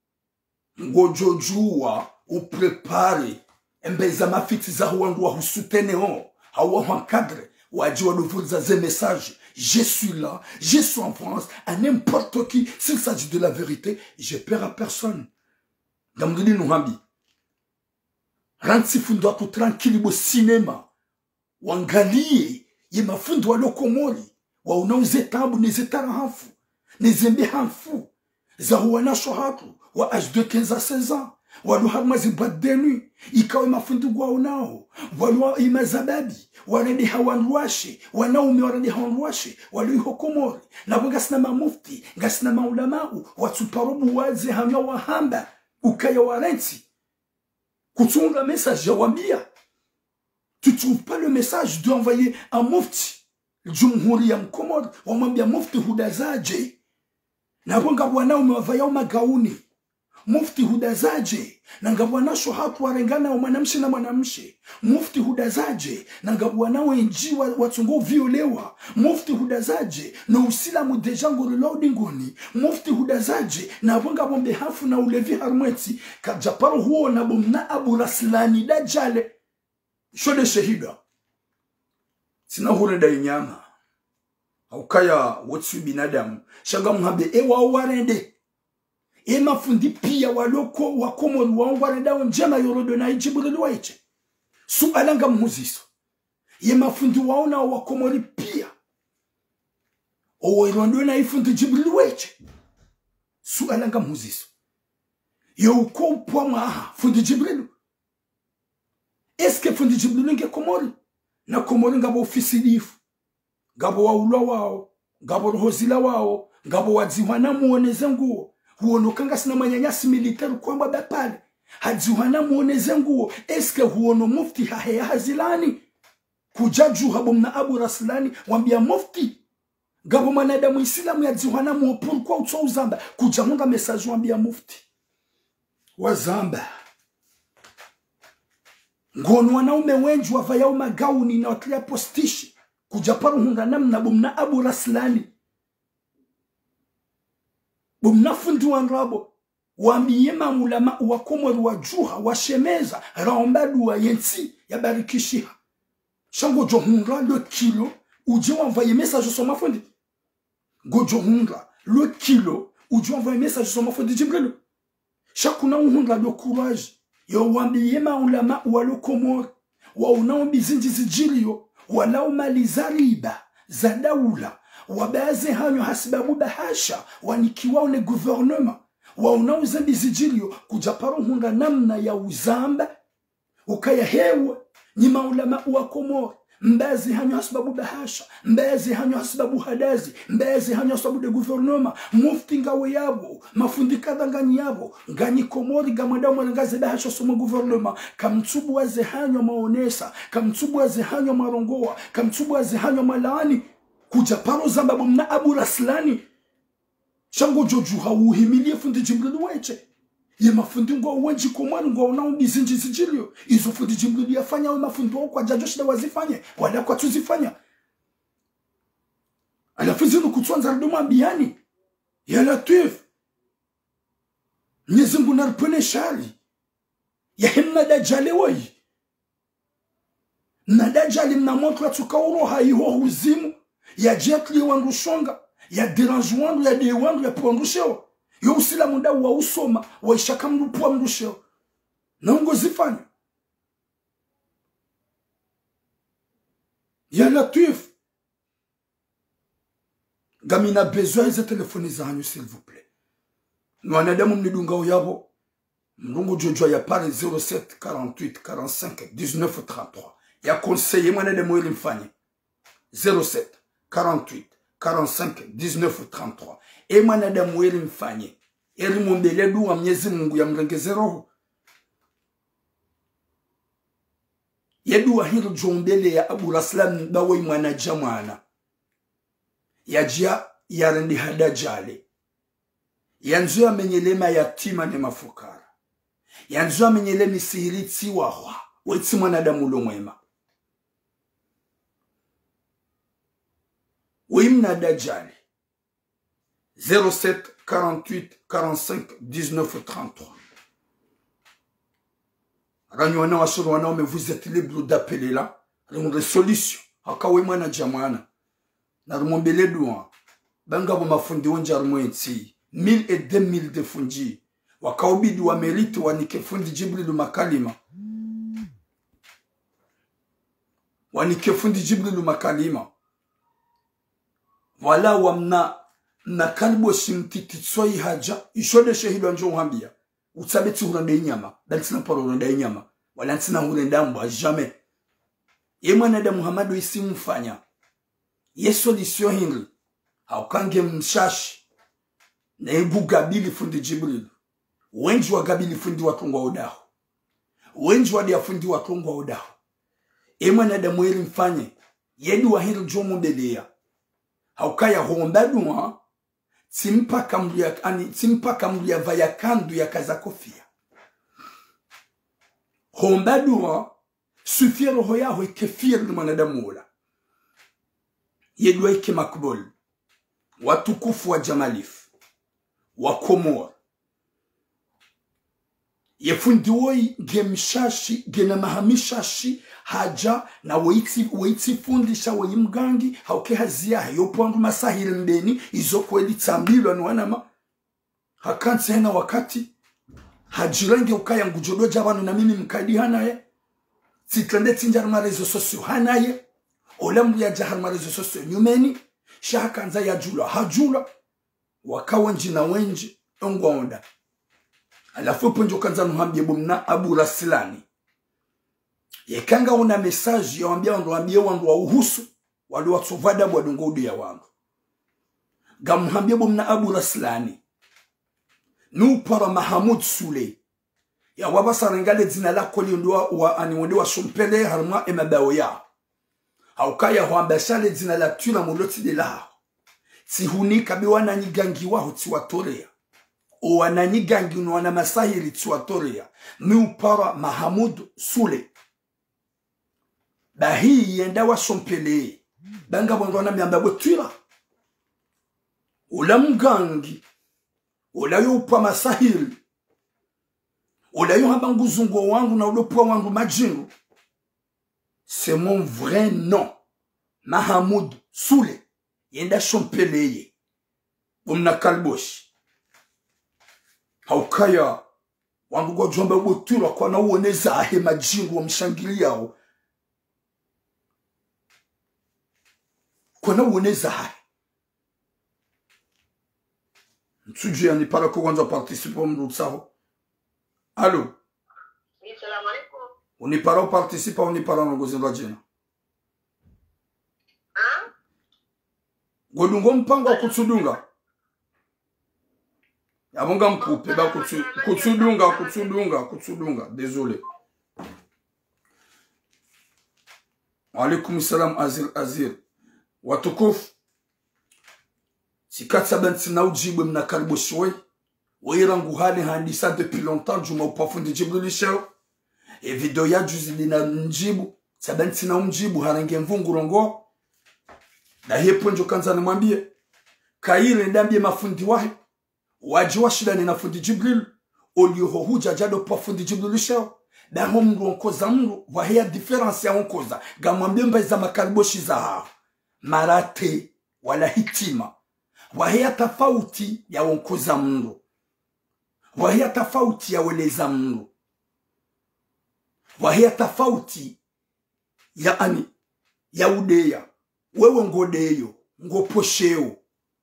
ngojojua uprepare embeza mafiti za wandu wa husutene ho hawa hankadre wajua dovuza ze message je suis là je suis en France à n'importe qui s'il s'agit de la vérité j'ai peur à personne ngamdini nuhambi ransi fundo watu tranquili bo cinema wangalie ye mafundo wa lokomori wa unauze tabu nezetara hanfu nezembe hanfu za huwanasho hatu wa âge de quinze à seize ans walu harmazi boîte de nuit ikawe mafundo gwa unao walu imazababi warende hawanruashe wanaume warende hawanruashe walu ihokomori na wangasina mamufti ngasina maulamau watuparobu waze hanya wahamba ukaya warenti kutunga message ya wambia. Tu trouves pas le message d'envoyer un mufti Jumhuri ya mkomori wamwambia mufti hudazaje na bonga bwana umewavaya magauni mufti hudazaje na ngabwana sho hatu warengana wa mwanamshi na mwanamshi mufti hudazaje na ngabwana wenji watungo violewa mufti hudazaje na usilamu deja ngorolo dingoni mufti hudazaje na bonga bombe hafu na ulevi harmweti kajaparo huo na bomna Abu Raslani dajale shode shahida sina hureda inyama aukaya wotsu binadamu shanga muhabe ewa warende ema fundi pia waloko wakomori wawarenda njema yorodo na ijibulu waiche su alanga muziso ema fundi waona wakomori pia o irondo na ifundi jibulu waiche su alanga muziso yo uko po ma fundi jibulu eske fundi jibulu nge komori na komori ngabo ofisilifu ngabo waulwa wao ngabo rohozila wao ngabo wadziwana muoneze nguo huono kanga sina manyanyasi militari kwamba bapale hadziwana muoneze nguo eske huono mufti haheya hazilani kujaju habo mna Abu Raslani wambia mufti ngabo mwanadamu islamu yadziwana muo pourquoi utso uzamba kujahunga message wambia mufti wazamba ngono wanaume wenji wavaya umagauni na watlia postishi kujaparu hunga namna bumna Abu Raslani bumnafundi wanrabo wambiye mamulama wakomori wajuha washemeza raombadu wa yensi ya barikishiha shango johunga le kilo uje wanvaye message sur ma fundi gojo hunga le kilo uje wanvaye message sur ma fundi jimbrelo shakuna hunga le courage yo wambiye mamulama wa lokomori wa unaombi zinji zijilio wala umalizariba za daula wabaze hanyo hasibabu bahasha wanikiwao ne gouvernement waunauza bizijilio kujaparo hunga namna ya uzamba ukaya hewa ni maulama wa komori mbazi hanyo hasibabu bahasha mbazi hanyo hasibabu hadazi mbazi hanyo hasibabu de gouvernement mufti ngawe yabo mafundi kadha ngani yabo ngani komori gamada mwangaze bahasha somo gouvernement kamtubu waze hanyo maonesa kamtubu waze hanyo marongoa kamtubu waze hanyo malaani kujaparo zamba bomna Abu Raslani shango joju hauhimilie fundi jimbrelu weche ye mafundi ngo wenji komani ngo una ubizinji sijilio izo fundi jibril yafanya au mafundi wao kwa jajo shida wazifanye wala kwa tuzifanya alafuzi nukutwanza ndoma biani ya Latif Mwenyezi Mungu narpone shari ya himna dajali wai na dajali mnamoto tukauro haiho huzimu ya jetli wandu shonga ya derange wandu ya de wandu ya pondushewa yo usila muda wa usoma wa ishaka mlupu wa mdusheo na ungo zifanya ya Latif gamina besoin za telefoni zanyu s'il vous plaît nous anadamu mnidunga uyabo mlungu jojo ya pale zéro sept quarante-huit quarante-cinq dix-neuf trente-trois ya conseiller mwanadamu ili mfanye zéro sept quarante-huit quarante-cinq dix-neuf trente-trois e mwanadamu ili mfanye eli mumbele dua Mwenyezi Mungu ya mrengeze roho yedua hilo jombele ya Abu Raslan bawe mwana jamana yajia yarendi hadajale yanzu amenyelema yatima ne mafukara yanzu amenyelema sihiriti wawa weti mwanadamu lo mwema wimna dajale zéro sept quarante-huit quarante-cinq dix-neuf trente-trois Ranywana wasuru wana mais vous êtes libre d'appeler là une solution akawe mwana jamana na rumombele douan banga bo mafundi wonja rumwenti mille et deux mille de fundi wakaubidi wa mérite wanike fundi Jibril makalima wanike fundi Jibril makalima wala wamna na kalbo simtiti tsoi haja ishode shehido njo hambia utsabeti urande nyama dalitsina paro urande nyama wala ntsina urande mbwa jamais ye mwana Muhammadu isimfanya yeso lisio hinri haukange mshashi na ebu gabili fundi Jibril wenji wa gabili fundi watungwa odaho wenji wa dia fundi watungwa odaho e mwana mweli mfanye yedu wa hinri jomo belea haukaya hombaduma timpa kamlia ani timpa kamlia vaya kandu ya kaza kofia hombaduma sufiero hoyaho ikefir ni mwanadamu ula yedwa ike makbul watukufu wa Jamalif wa Komor yefundi woi gemshashi gena mahamishashi haja na waiti waiti fundisha wa imgangi hauke hazia yopo andu masahiri mbeni izo kweli tambilo ni wanama hakansi hena wakati hajirange ukaya ngujodo jabanu na mimi mkadi hanaye titlende tinjar marezo sosio hanaye olamu ya jahar marezo sosio nyumeni shakanza ya jula hajula wakawenji na wenji ongwa onda alafu ponjo kanza nuhambie bomna Abu Raslani yekanga una message ya wambia wandu wambie wandu wa uhusu wadu watsuvada wadungodi ya wandu gamuhambie bomna Abu Raslani nupara Mahamud Sule ya wabasa rengale zina lako liondua wa aniwende wa shumpele harma emabao ya haukaya huambashale zina la tuna muloti de la tihuni kabiwa na nyigangi waho tiwatorea o wananyigangi wana masahiri tiwatorea nupara Mahamud Sule bahi yenda wa shumpele banga bondona miamba botira ula mgangi ula yupa masahiri ula yuhamba nguzungo wangu na ulopo wangu majingu. C'est mon vrai nom Mahamud Sule yenda shumpeleye umna kalboshi haukaya wangu kwa jomba botira kwa na uoneza ahe majingu wa mshangili yao kwa na uoneza ahe Mtsuji ya nipara kwa kwanza participo mrutsaho. Allô? Oui, salam alaikum. Unipara participa unipara ngozi ndajina. Hein? Godungo mpango wa kutsudunga. Yabonga mkupe ba kutsu, kutsudunga kutsudunga kutsudunga désolé. Alaikum salam Azir Azir. Watukufu Sikatsa bensi na ujibu mna karibu shwoi Wairangu hali handisa depuis longtemps juma upafundi Jibril shao. E video ya juzi lina mjibu. Sabanti sina umjibu harange mvungu rongo. Na hepo njo kanza namwambie. Kaire ndambie mafundi wahe. Wajua shida ni nafundi Jibril. Oliho huja jado pafundi Jibril shao. Da homru onkoza mru. Wahea diferansi ya onkoza. Gamwambie mbaiza makariboshi za hao. Marate wala hitima. Wahea tafauti ya onkoza mru. Wahia tafauti ya weleza mnu. Wahia tafauti ya ani. Ya udeya. Wewe ngodeyo. Ngoposheo.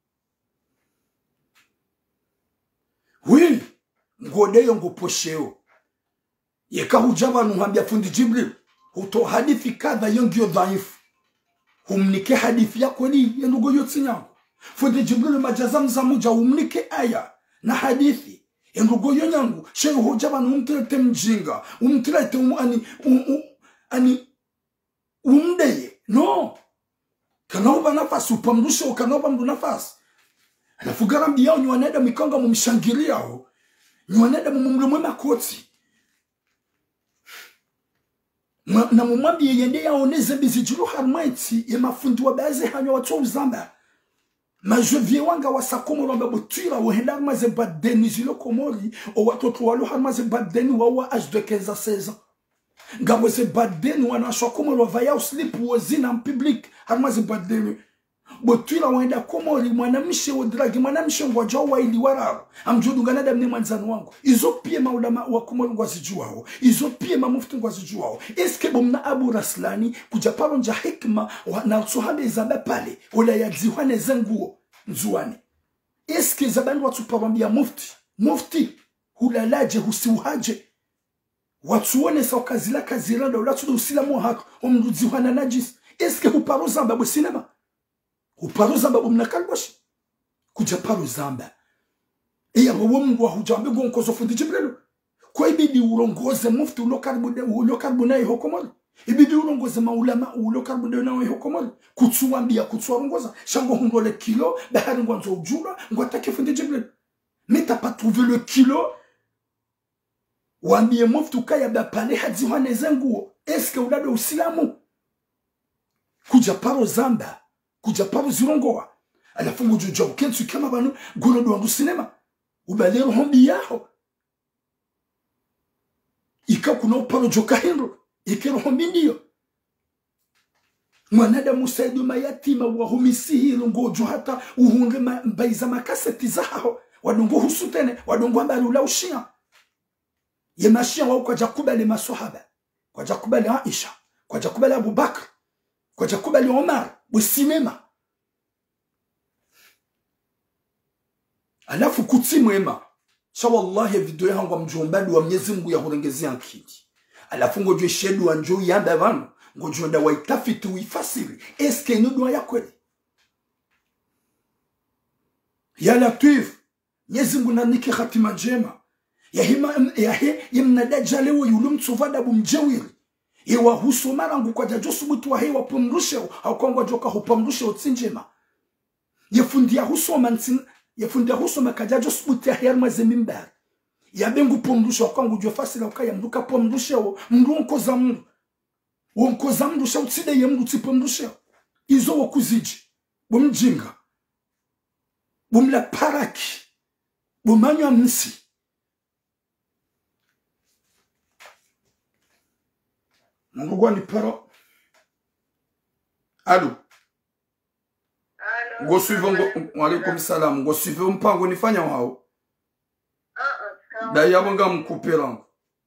Wili. Ngodeyo ngoposheo. Yeka hujaba nuhambia fundi Jibril. Huto hadithi kadha yongyo dhaifu. Humnike hadithi ya kweli. Yendugo yotsi nyangu. Fundi Jibril majazam zamuja humnike aya. Na hadithi. Endugo yonyangu, shehu hojaba numtilete mjinga, umtilete umani, um, um, ani, umdeye. No. Kanaoba nafasi, upamdushe o kanaoba mdu nafasi. Anafugara mbiyao nyuaneda mikanga mumshangiria ho. Nyuaneda mumumlemwe makoti. Na mumambi yende ya oneze bizijiru harmaiti, ye mafundi wa baze hanyo watu uzamba. Majevie wanga wasakomo lomba butira wahenda maze badeni zilo komori o watoto walo hamaze badeni wawa âge de quinze à seize ans. Ngabo ze badeni wana shokomo lo vaya uslip wazina public hamaze badeni. Butira wahenda komori mwanamshe wodragi mwanamshe ngwajo wa ili wararo. Amjodu ganada mne manzano wangu. Izo pie maulama wa komori ngwaziju wao. Izo pie mamufti ngwaziju wao. Eske bomna Abu Raslani kujaparo nja hikma na suhabe zabe pale. Ola ya ziwane zenguo nzuwane. Eske zabani watu pawambia mufti. Mufti hulalaje husiuhaje. Watuone sa wakazila kaziranda ulatudu usilamu hako. Omdu ziwane najis. Eske huparo zamba bu sinema. Uparo zamba umnakalboshi kujaparo zamba iya mungu wa hujambe gonkozo fundi Jibril kwa ibidi urongoze mufti ulokarbude ulokarbunaye hokomol ibidi urongoze maulama ulokarbunaye hokomol kutsuambia kutsuarongoza shango hundole kilo bahari ngwanzo ujura ngwatake fundi Jibril meta pas trouver le kilo wambie mufti ukaya bapale hadi wane zenguo eske ulado usilamu kujaparo zamba kujaparo zirongoa alafungu juja ukensu kama banu gono do cinema ubalero hombi yaho ika kuno paro joka hendo ikero hombi ndio mwanada musaidu mayatima wa humisihi longojo hata uhunge mbaiza makaseti zaho wadongo husutene wadongo ambali ula ushia yemashia wao kwa jakubali maswahaba kwa jakubali Aisha kwa jakubali Abu Bakr kwa jakubali Omar bu cinema alafu kutimwema sha wallahi video yangu mjombadi wa Mwenyezi Mungu ya hurengezea akili alafu ngojwe shedu anjo yanda bana ngojwe nda waitafiti uifasiri eske ni doa ya kweli ya Latif Mwenyezi Mungu nanike khatima njema ya hima ya he yimnadaja leo yulum tsuvada bumjewiri Ewa huso marangu kwa jajosu mtu wa hewa pumrushe au kwa joka hupamrushe utsinjema. Yefundia huso mansin, yefundia huso makajajosu mtu ya herma zemimbar. Ya bengu pumrushe wa kwangu jofasi la ukaya mduka pumrushe wa mdu onkoza mdu. Onkoza mdu sha utside ya mdu tipumrushe. Izo wakuziji. Bumjinga. Bumla paraki. Bumanywa msi. Ngogwa ni paro. Allô. Allô. Ngo suivons ngo alaykum salam. Ngo suivons mpango nifanya wao. Ah ah. D'ailleurs nga mkupera.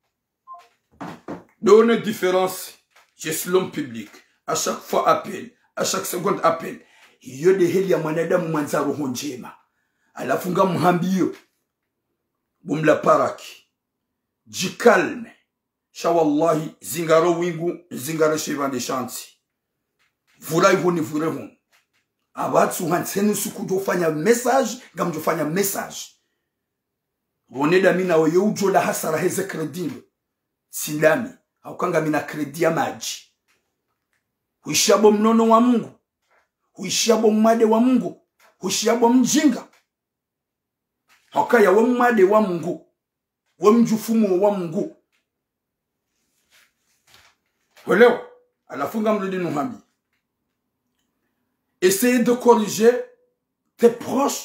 Donne différence. J'ai l'homme public. À chaque fois appel, à chaque seconde appel. Yo de heli ya mwanadamu mwanza roho njema. Alafu nga mhambio. Bumla paraki. Jikalme. Sha wallahi zingaro wingu zingaro shivande shanti. Vurai huni vure huni. Abatu hansenu suku jofanya message gam jofanya message. Roneda mina oyo ujo la hasara heze kredilo. Silami. Haukanga mina kredi ya maji. Huishabo mnono wa Mungu. Huishabo mwade wa Mungu. Huishabo mjinga. Hakaya wa mwade wa Mungu. Wa mjufumu wa Mungu. Welewa. Alafunga mrudi nuhambi. Essayez de corriger tes proches.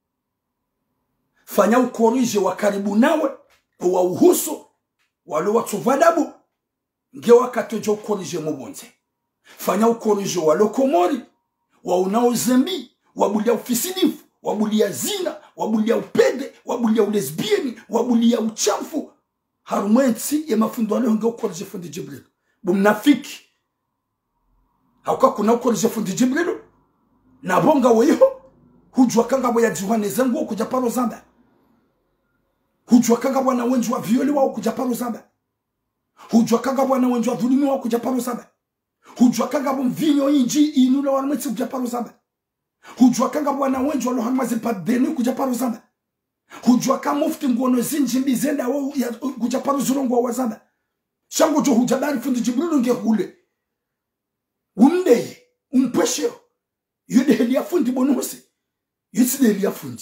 Fanya ukorije wa karibu nawe. Wa uhusu. Wale watu vadabu. Nge wakati jo ukorije mubonze. Fanya ukorije wa lokomori. Wa unao zembi. Wabulia ufisidifu. Wabulia zina. Wabulia upede. Wabulia ulesbieni. Wabulia uchafu. Harumwensi ya mafundu wale nge ukorije fundi Jibril. Bumnafiki. Hauka kuna ukorije fundi Jibril. Na bonga weho. Hujua kanga wa ya jiwane zangu kuja paro zamba. Hujua kanga wana wenju wa violi wao kuja paro zamba. Hujua kanga wana wenju wa dhulimi wao kuja paro zamba. Hujua kanga mvinyo inji inula wa mwezi kuja paro zamba. Hujua kanga wana wenju wa lohamazi padeni kuja paro zamba. Hujua kanga mufti mgono zinji mbizenda wao kuja paro zurongo wa zamba. Shango jo hujabari fundi Jibril nge hule. Umdeye, umpesheo. Yude heli ya fundi bonusi. Yutside heli ya fundi.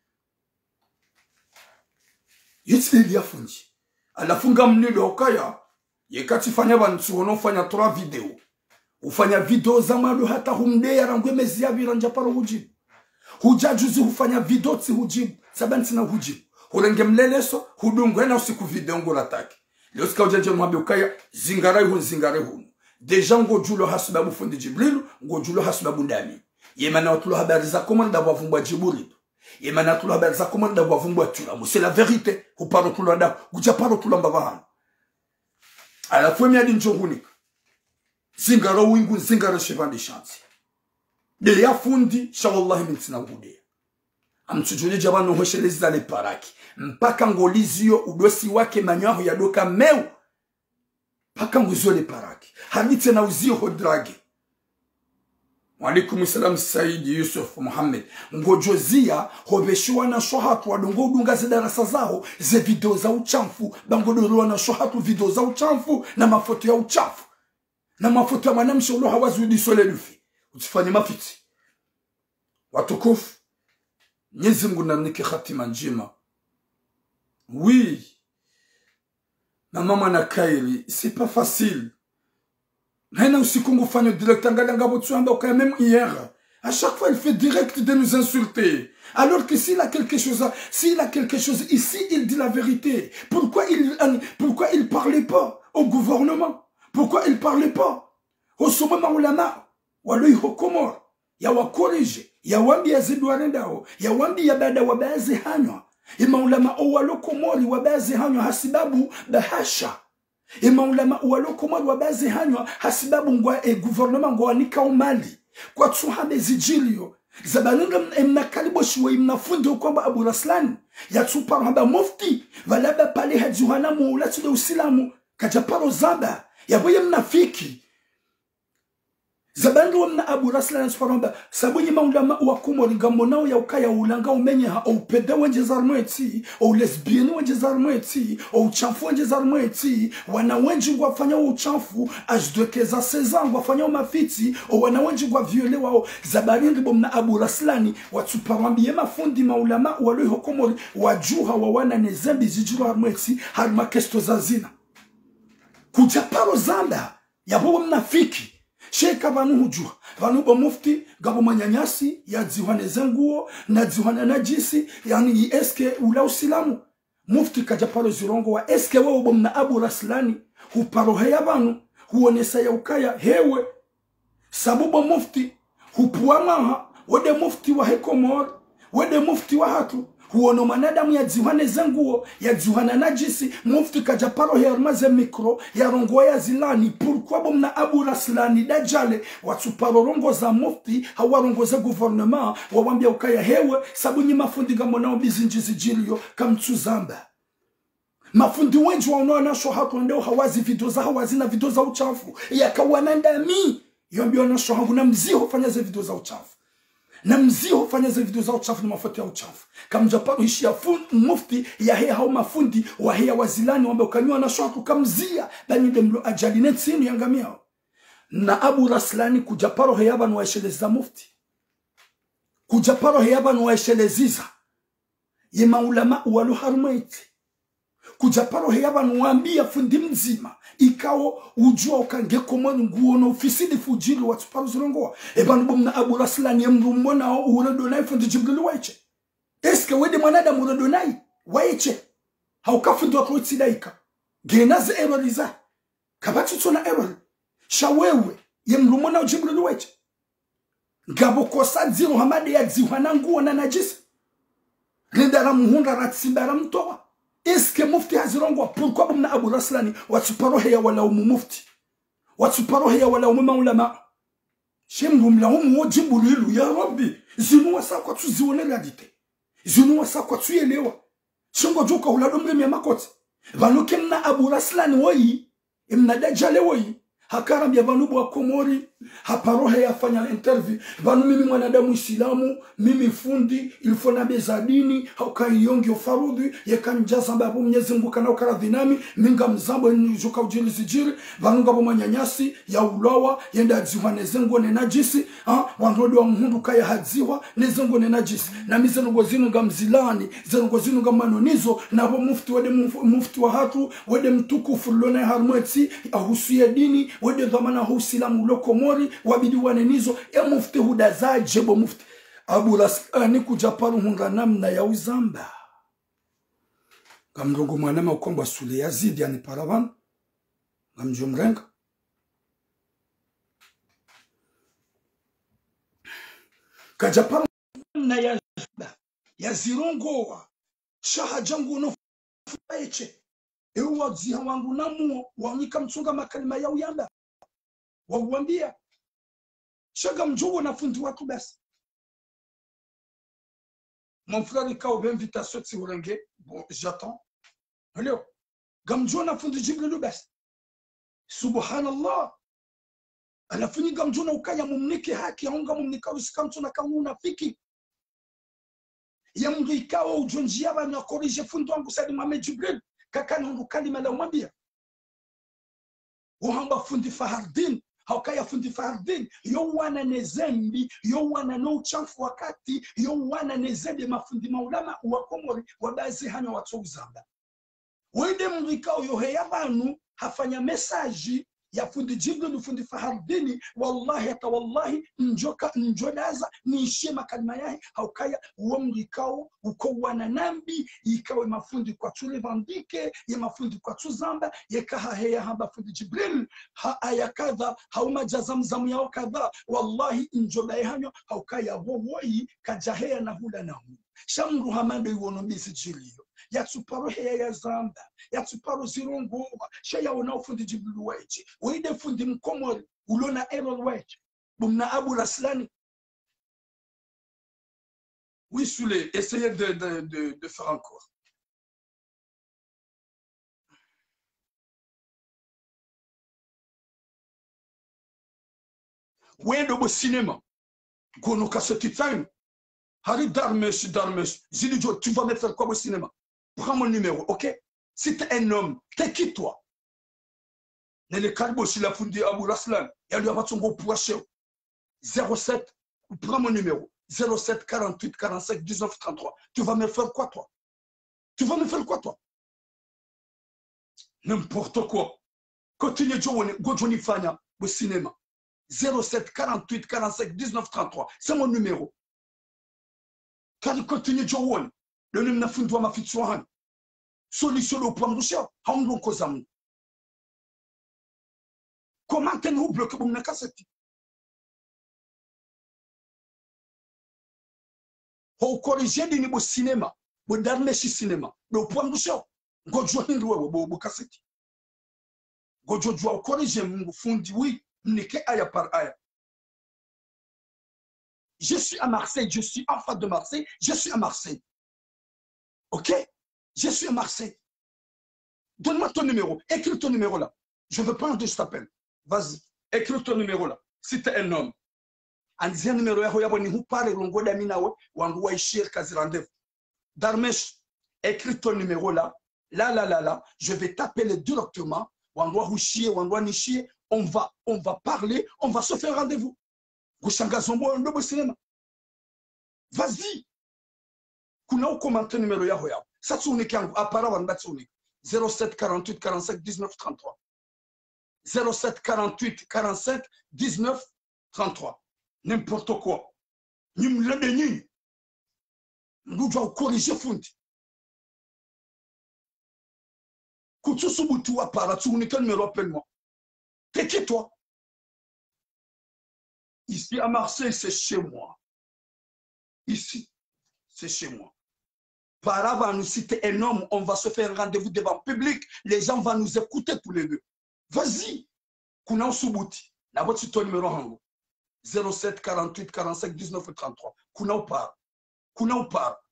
Yutside heli ya fundi. Alafunga mnido okaya. Yekati fanya bantu wono fanya trois video. Ufanya video za malu hata humdeya rangwe mezi ya viranja paro hujibu. Hujajuzi hufanya video tsi hujibu. Sabanti na hujibu. Hulenge mleleso, hudungwe na usiku video ngola taki. Leo sika ujaje mwabe ukaya, zingare hun zingare hun. Deja ngo julo hasubabu fundi Jibrilu, ngo julo hasubabu ndami. Yemana watulo habari za komanda wavumbwa Jibrilu. Yemana watulo habari za komanda wavumbwa Tulamu. C'est la vérité. Huparo tulanda, guja paro tulamba vahana. Ala fwe miadi nchongunika. Zingare wingu, zingare shivandi shansi. De ya fundi, shawallahi mintina ugude. Amtujuli jabano hoshelezi zale paraki. Mpaka ngolizio udosi wake manyahu ya doka meu. Paka nguzio le paraki. Hamite na uzio hodragi. Walaikum salam Saidi Yusuf Muhammad. Ngojozia hobeshiwa na shohatu wadongo udunga ze darasa zao ze video za uchamfu. Bangodoro na shohatu video za uchamfu na mafoto ya uchafu. Na mafoto ya manamsho ulo hawazi udisole lufi. Utifanye mafiti. Watukufu. Nyezi Mungu na mnike khatima njima. Oui. Na mama na kairi, c'est pas facile. Rien aussi qu'on fait le direct en galant quand même hier. À chaque fois, il fait direct de nous insulter. Alors que s'il a quelque chose, s'il a quelque chose ici, il dit la vérité. Pourquoi il, pourquoi il parlait pas au gouvernement? Pourquoi il parlait pas au sommet maulama? Walo yuko Komoro. Ya wakorije. Ya wambi ya zidwarendao. Ya wambi ya bada wabazi hanywa. Ima ulama uwalo Komori wabazi hanywa hasibabu bahasha. Ima ulama uwalo Komori wabazi hanywa hasibabu ngwa e gouvernement ngwa nika umali. Kwa tsuhame zijilio. Zabanunga mna kaliboshi mna fundi ukwamba Abu Raslan. Ya tsuparo haba mufti. Valaba pale hajuhana muulatu de usilamu. Kajaparo zaba. Ya boye mnafiki. Zabandu mna Abu Raslan sparamba sabunyi maulama wa Komori ngamonao ya ukaya ulanga umenye ha au peda wenje zarmweti au lesbieni wenje zarmweti au uchafu wenje zarmweti wana wenji wafanya uchafu ajdwekeza sezangu wafanya mafiti au wana wenji wa viole wao zabarindi bomna Abu Raslani watuparambiye mafundi maulama walo ho Komori wajuha wa wana nezembi zijiru harmweti harma kesto za zina kujaparo zanda yabo mnafiki Sheka vanu hujua, vanu ba mufti, gabo manyanyasi, ya ziwane zenguo, na ziwane najisi, yani yi eske ula usilamu. Mufti kajaparo zirongo wa eske wao bomna Abu Raslani, huparo heya vanu, huonesa ya ukaya hewe. Sabuba mufti, hupuwa maha, wade mufti wa hekomor, wade mufti wa hatu, huono manadamu ya ziwane zenguo, ya ziwane najisi, mufti kajaparo hermaze mikro, ya rongo ya zilani, pourquoi bomna Abu Raslani dajale, watuparo rongo za mufti, hawa rongo za gouvernement, wawambia ukaya hewe, sabunyi mafundi gamonao bizinjizi jilio, kamtu zamba. Mafundi wenji waonoa na shohatu ndeo hawazi video za hawazi na video za uchafu, ya kawananda mi, yambio na shohangu na mziho fanya ze video za uchafu. Na mzio fanya ze video za uchafu na mafoto ya uchafu. Kamjaparo ishi ya mufti ya hea hao mafundi wa hea wazilani wambe ukanyua na shoku kamzia bani demlo ajaline tsinu yangamia. Na Abu Raslani kujaparo heyaba nuwaisheleza mufti. Kujaparo heyaba nuwaisheleziza. ye maulama walo harmaiti kuja paro he yabanu wambia fundi mzima ikawo ujua ukangeko mwanu nguono ofisidi fujiri watu paro zirongoa ebanu bomna Abu Raslan yemru mbona uredonai fundi Jibril waiche eske wede mwanadamu uredonai waiche haukafundi wa kwa tsidaika genaze eroriza kabatu tuna error shawewe yemru mbona Jibril waiche ngabo kosa ziro hamade ya ziwana nguo na najisi rendara muhunda ratsimbara mtowa eske mufti hazirongwa pourquoi bomna Abu Raslani watuparohe ya wala umu mufti watuparohe ya wala umu maulama shemru mlaumu Jibrilu ya Rabbi zinu wasa kwa tu zione radite zinu wasa kwa tu yelewa shongo joka ulado mremi ya makoti vanu kemna Abu Raslani woyi imna dajale woyi hakaram ya vanu wa Komori haparohe ya fanya interview vanu mimi mwanadamu Islamu mimi fundi ilifona beza dini haukai yongi ofarudhi yekanjaza mbabu Mwenyezi Mungu kana ukaradhinami minga mzambo njuka ujili sijiri vanu ngabo manyanyasi ya ulawa yenda ziwa nezengo ne najisi ha wanrodi wa mhundu kaya hadziwa nezengo ne najisi na mizengo zinu nga mzilani zengo zinu nga manonizo na bo mufti wade mufti wa hatu wade mtukufu lona harmweti ahusuye dini wade dhamana husilamu loko Komori wabidi wanenizo ya mufti hudaza jebo mufti Abu Raslani kuja paru hunga namna ya uzamba kamrongo mwanama ukombwa Sule Yazidi yani paravan ngamjomrenga kaja paru namna ya uzamba ya zirongowa shaha jangu no faiche ewa ziha wangu namuo wanika mchunga makalima ya uyamba wawambia shaga mjugo na fundi watu basi mon frère ikaw invitation ti urenge bon j'attends allô gamjo na fundi Jibril basi subhanallah ala funi gamjo na ukaya mumnike haki aunga mumnika usikamtu na kama unafiki ya mndu ikawa ujonjia bana corrige fundi wangu Said Mohamed Jibril kakani ndo kalima la umwambia uhamba fundi Fahardin haukaya fundi Fahardin yo wana nezembi yo wana no uchafu wakati yo wana nezembi mafundi maulama wa Komori wabazi hanya watu uzamba wende mrikao yo heya banu hafanya message ya fundi Jibril fundi Fahardini wallahi hata wallahi njoka njodaza niishie makalima yae haukaya uomrikao uko wana nambi ikawe mafundi kwa tulevandike ya mafundi kwa tuzamba yekaha heya hamba fundi Jibril ha aya kadha hauma jazamzamu yao kadha wallahi njodae hanyo haukaya wowoi kajahea na hula na hu shamru hamando iwono misi jiliyo ya tuparohe ya zamba ya tuparo zirongo shaya wana fundi Jibril wechi wende fundi Mkomori ulona error wechi bumna Abu Raslani. Oui, Soulé, essayez de, de, de, de faire encore. Wende au cinéma gono kaseti time hari darmesh darmesh zilijo tu vas me faire quoi au cinéma? Prends mon numéro, ok? Si t'es un homme, t'es qui toi? Nele kalbo si la fundi Abu Raslan, et lui a son gros poisson. zéro sept, prends mon numéro. zéro sept quarante-huit quarante-cinq dix-neuf trente-trois. Tu vas me faire quoi toi? Tu vas me faire quoi toi? N'importe quoi. Continue de Johnny Fanya au cinéma. zéro sept quarante-huit quarante-cinq dix-neuf trente-trois. C'est mon numéro. Quand il continue de jouer, le numéro de fundi ma fitouan. Solution au plan de chien. Hamdon Kozam. Comment t'es-nous bloqué pour me casser? Au corriger des niveaux cinéma, au dernier cinéma, le point de chien. Gojo Hindou, au cassette. Gojo doit corriger mon fundi, oui, n'est que aya par aya. Je suis à Marseille, je suis enfant de Marseille, je suis à Marseille. Ok? Je suis à Marseille. Donne-moi ton numéro. Écris ton numéro là. Je veux prendre, je t'appelle. Vas-y. Écris ton numéro là. Si tu es un homme. En disant numéro là, il y a parle longo d'aminawe ou en roi ishir kazi rendez-vous. Darmesh, écris ton numéro là. Là, là, là, là. Je vais t'appeler directement. Ou en roi chier, ou en roi nichier. On va, on va parler. On va se faire rendez-vous. Vous changez son mot, un cinéma. Vas-y. kuna ukomante numero yaho yao sasa unike yangu apara wanbatsi unike zéro sept quarante-huit quarante-cinq dix-neuf trente-trois zéro sept quarante-huit quarante-cinq dix-neuf trente-trois n'importe quoi nimlende nyinyi ndujwa corriger fundi kutusubutu wa para tu unike numéro appelle-moi t'es qui toi ici à Marseille c'est chez moi ici c'est chez moi. Para va nous citer un homme, on va se faire un rendez-vous devant le public, les gens vont nous écouter tous les deux. Vas-y, kuna usubuti. Na votre site numéro hango. zéro sept quarante-huit quarante-cinq dix-neuf trente-trois. Kuna upara. Kuna upara.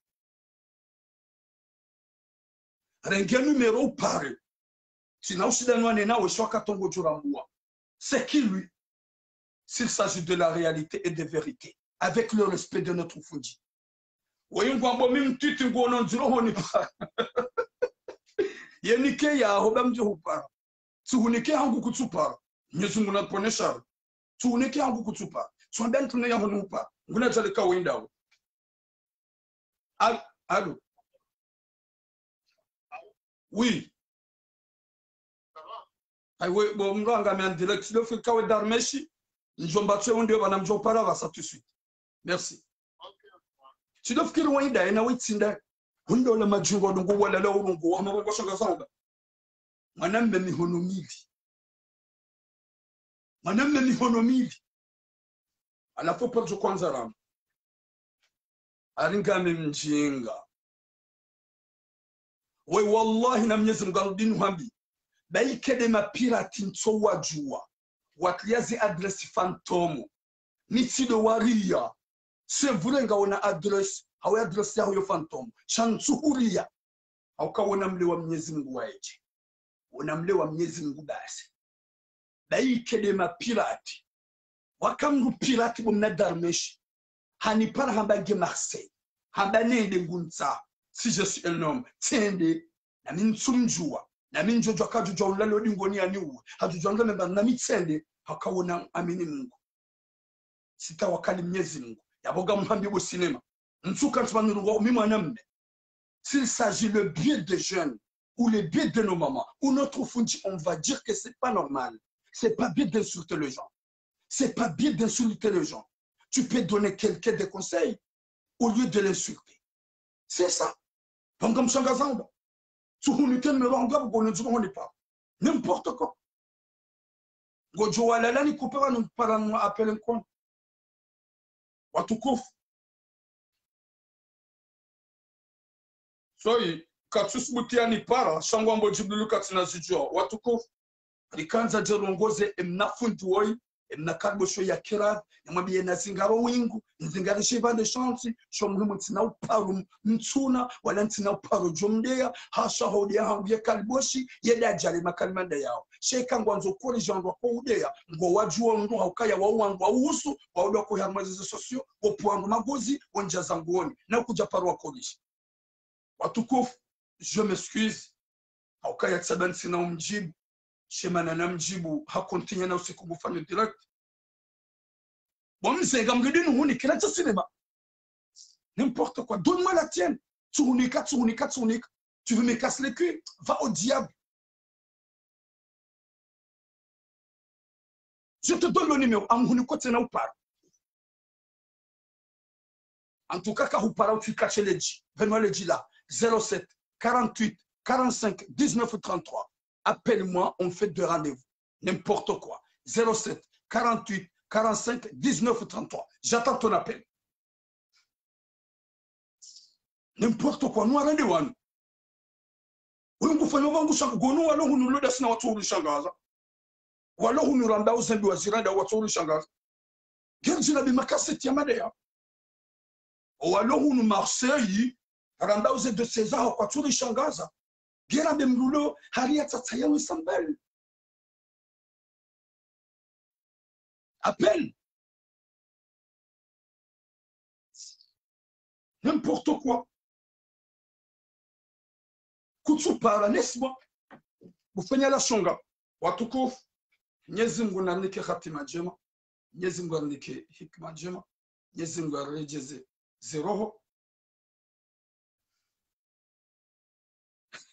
Renge numéro upare. Sina usidanwa nena we shoka tongo jurambua. C'est qui lui? S'il s'agit de la réalité et de vérité, avec le respect de notre fundi. Voyons kwamba mimi mtiti ngono nziro honi pa yenike ya hoba mje hupara tuhunike hangu kutupara nyezu nguna ponesha tuhunike hangu kutupara twambia ntune ya honi hupara nguna jaleka wenda al allo oui ay we bo mranga me en direct le fait kawe darmeshi njomba tse onde bana mjo para va ça tout de suite merci. Tu dois faire un ida na witsinda hundo la majungo ndungu wala la urungu wa mabongo shanga sanga manambe mihono mili manambe mihono mili alafu pajo kwanza ram aringa mjinga we wallahi na Mwenyezi Mungu alidini hambi baikede mapirati nso wajua watliazi adresi fantomo nitido waria c'est vrai ngaona adresse hawa adresse yao yo phantom chansuhuria haukaona mle wa Mwenyezi Mungu waeje una mle wa Mwenyezi Mungu basi baikede mapirati wakamru pirati bomna darmeshi hani para hambage Marseille hambanende ngunza si je suis un homme tende na minsumjua na minjojo akajujwa ulalo dingoni aniu hajujwa ngame na mitsende hakaona amini Mungu sitawakali Mwenyezi Mungu yaboga mhambi bo cinéma nsuka nsmanuru mimi mwanambe s'il s'agit le bien des jeunes ou le bien de nos mamans ou notre fundi on va dire que c'est pas normal c'est pas bien d'insulter les gens c'est pas bien d'insulter les gens tu peux donner quelqu'un des conseils au lieu de l'insulter c'est ça donc comme ça gazamba tu hunite me ranga bo ne zuko ne pas n'importe quoi gojo wala la ni kupera nous parler appel un watukufu soi katsusubutiani para shangwambo jibulu katina zijua watukufu rikanza jerongoze emnafundi woi emnakarbo sho ya kira yamwambie na zingaro wingu nzingaro shiva de chance sho muhimu tina uparu mtuna wala tina uparu jomdea hasha hodia hambie kalboshi yeda jale makalimanda yao sheka ngwanzo kuri jangwa ko udea ngo wajua ndo haukaya wa wangu wa usu wa udo ko harmazizo sosio opuango magozi onja zangoni na kuja parwa kolishi watukufu je m'excuse haukaya tsaban sina umjibu Shemana na mjibu hakontinya na usiku bufanya direct bon msega mgedini huni kila cha cinéma n'importe quoi donne-moi la tienne tu unika tu unika tu unika tu veux me casser les culs va au diable je te donne le numéro amhuni kote na upara en tout cas ka upara tu caches les ji venez les ji là zéro sept quarante-huit quarante-cinq dix-neuf trente-trois. Appelle-moi, on fait deux rendez-vous. N'importe quoi. zéro sept quarante-huit quarante-cinq dix-neuf trente-trois. J'attends ton appel. N'importe quoi. Nous rendez-vous. Nous faisons un peu de nous allons nous le laisser dans notre changaza. Ou alors nous rendons aux Zambie à dans notre changaza. Quel est le macassette yamadea? Ou alors nous Marseille rendons aux de César à notre changaza. Gera bemlulo haria tsataya wisambel appelle n'importe quoi kutsu para nesmo bufanya la shonga watukufu Mwenyezi Mungu nanike khatima njema Mwenyezi Mungu anike hikma njema Mwenyezi Mungu arejeze zeroho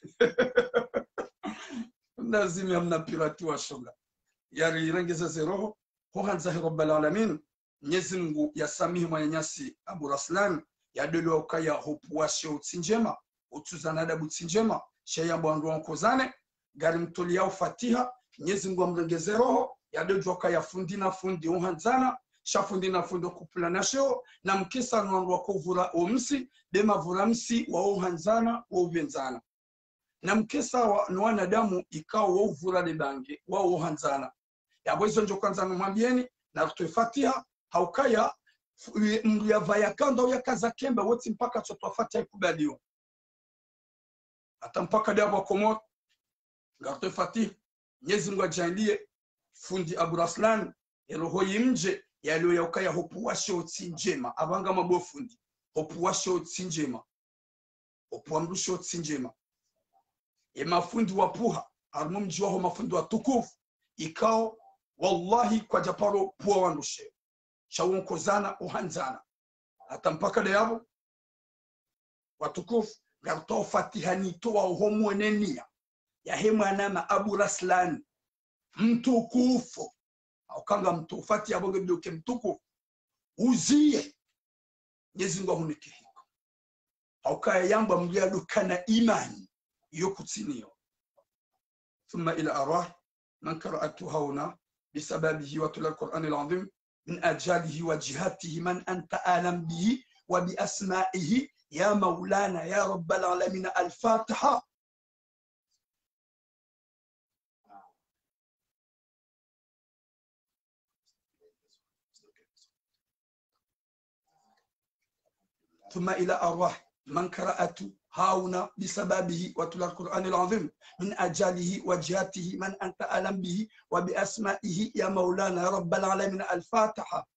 lazima mna piratu wa shoga yari rengeza zeroho ho hanza rabbal alamin Mwenyezi Mungu yasamihi mwanyasi Abu Raslan yadolo ukaya hopuwashe utsinjema utuzana adabu tsinjema sheya bwandu wankozane gari mtoli yao Fatiha Mwenyezi Mungu amrengeze roho yadolo ukaya fundi na fundi uhanzana shafundi na fundo kupula na sheo na mkisa nwandu wakovura omsi bema vuramsi wa uhanzana wa uvenzana na mkisa wa wanadamu ikao wa uvura libange wa uhanzana yabo hizo njo kwanza numwambieni na kutoe Fatiha haukaya mndu ya vaya kanda au ya kaza kemba wote mpaka tutwa Fatiha ikubaliwa hata mpaka diabo komo ngatoe Fatiha Mwenyezi Mungu ajalie fundi Abu Raslan roho yimje yaliyo yaukaya hopuwashe otsinjema abanga mabofundi hopuwashe otsinjema hopuamrushe otsinjema e mafundi wapuha armu mji wao mafundi watukufu ikao wallahi kwa japaro puwa wandushe shawonkozana uhanzana hata mpaka deyabo watukufu garto Fatiha ni toa homo nenia ya hema nama Abu Raslan mtukufu aukanga mtu Fatiha bonge bloke mtukufu uzie Mwenyezi Mungu ahunike hiko aukaya yamba mlia dukana imani yokutsinio ثم إلى أرواح من قرأته هنا بسببه وتلا القرآن العظيم من أجاله وجهاته من أنت أعلم به وبأسمائه يا مولانا يا رب العالمين الفاتحة ثم إلى أرواح من قرأته هاونا بسببه وتلا القرآن العظيم من أجاله وجهاته من أنت أعلم به وبأسمائه يا مولانا يا رب العالمين الفاتحة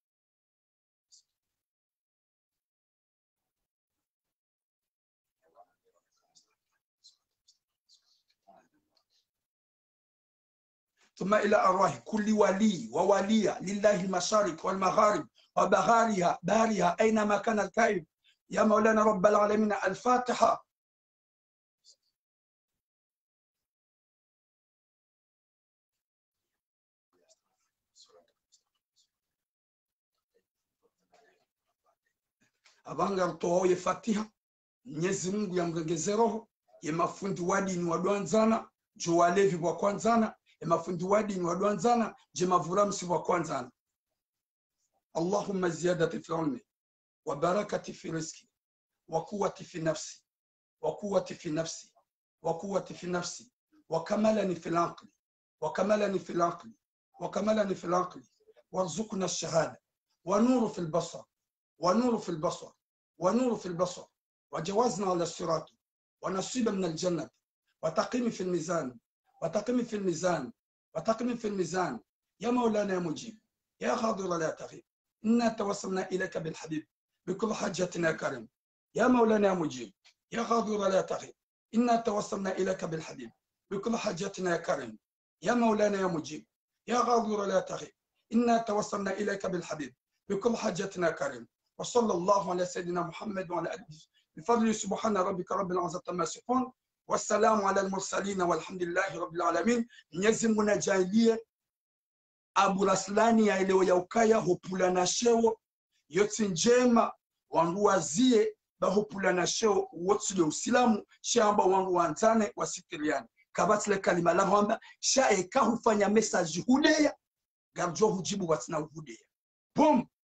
ثم إلى أرواح كل ولي وولية لله المشارق والمغارب وبغارها بارها أينما كان الكائن يا مولانا رب العالمين الفاتحة abanga mtoa Fatiha Mwenyezi Mungu yamgengeze roho ye mafundi wadi ni wadwanzana jo walevi wa kwanzana ye mafundi wadi ni wadwanzana je mavuramsi wa kwanzana Allahumma ziyadati fi ilmi wa barakati fi rizqi wa quwwati fi nafsi wa quwwati fi nafsi wa quwwati fi nafsi wa kamalani fi al-aqli wa kamalani fi al-aqli wa kamalani fi al-aqli warzuqna ash-shahada wa nuru fi al-basar wa nuru fi al-basar wa nuru fi al-basar وجوازنا على الصراط ونصيب من الجنة وتقيم في الميزان وتقيم في الميزان وتقيم في الميزان يا مولانا يا مجيب يا حاضر لا تغيب إنا توسلنا إليك بالحبيب بكل حاجتنا كريم يا مولانا يا مجيب يا حاضر لا تغيب إنا توسلنا إليك بالحبيب بكل حاجتنا كريم يا مولانا يا مجيب يا حاضر لا تغيب إنا توسلنا إليك بالحبيب بكل حاجتنا كريم وصلى الله على سيدنا محمد وعلى آله بفضل سبحان ربك رب العزة عما يصفون والسلام على المرسلين والحمد لله رب العالمين. Mwenyezi Mungu najalie Abu Raslani ya ile yaukaya hopula na sheo yote njema wangu wazie ba hopula na sheo wote ya Uislamu shamba wangu wanzane wasikiliane kabatile kalima la hamba shaeka hufanya message hudeya garjo hujibu watina hudeya boom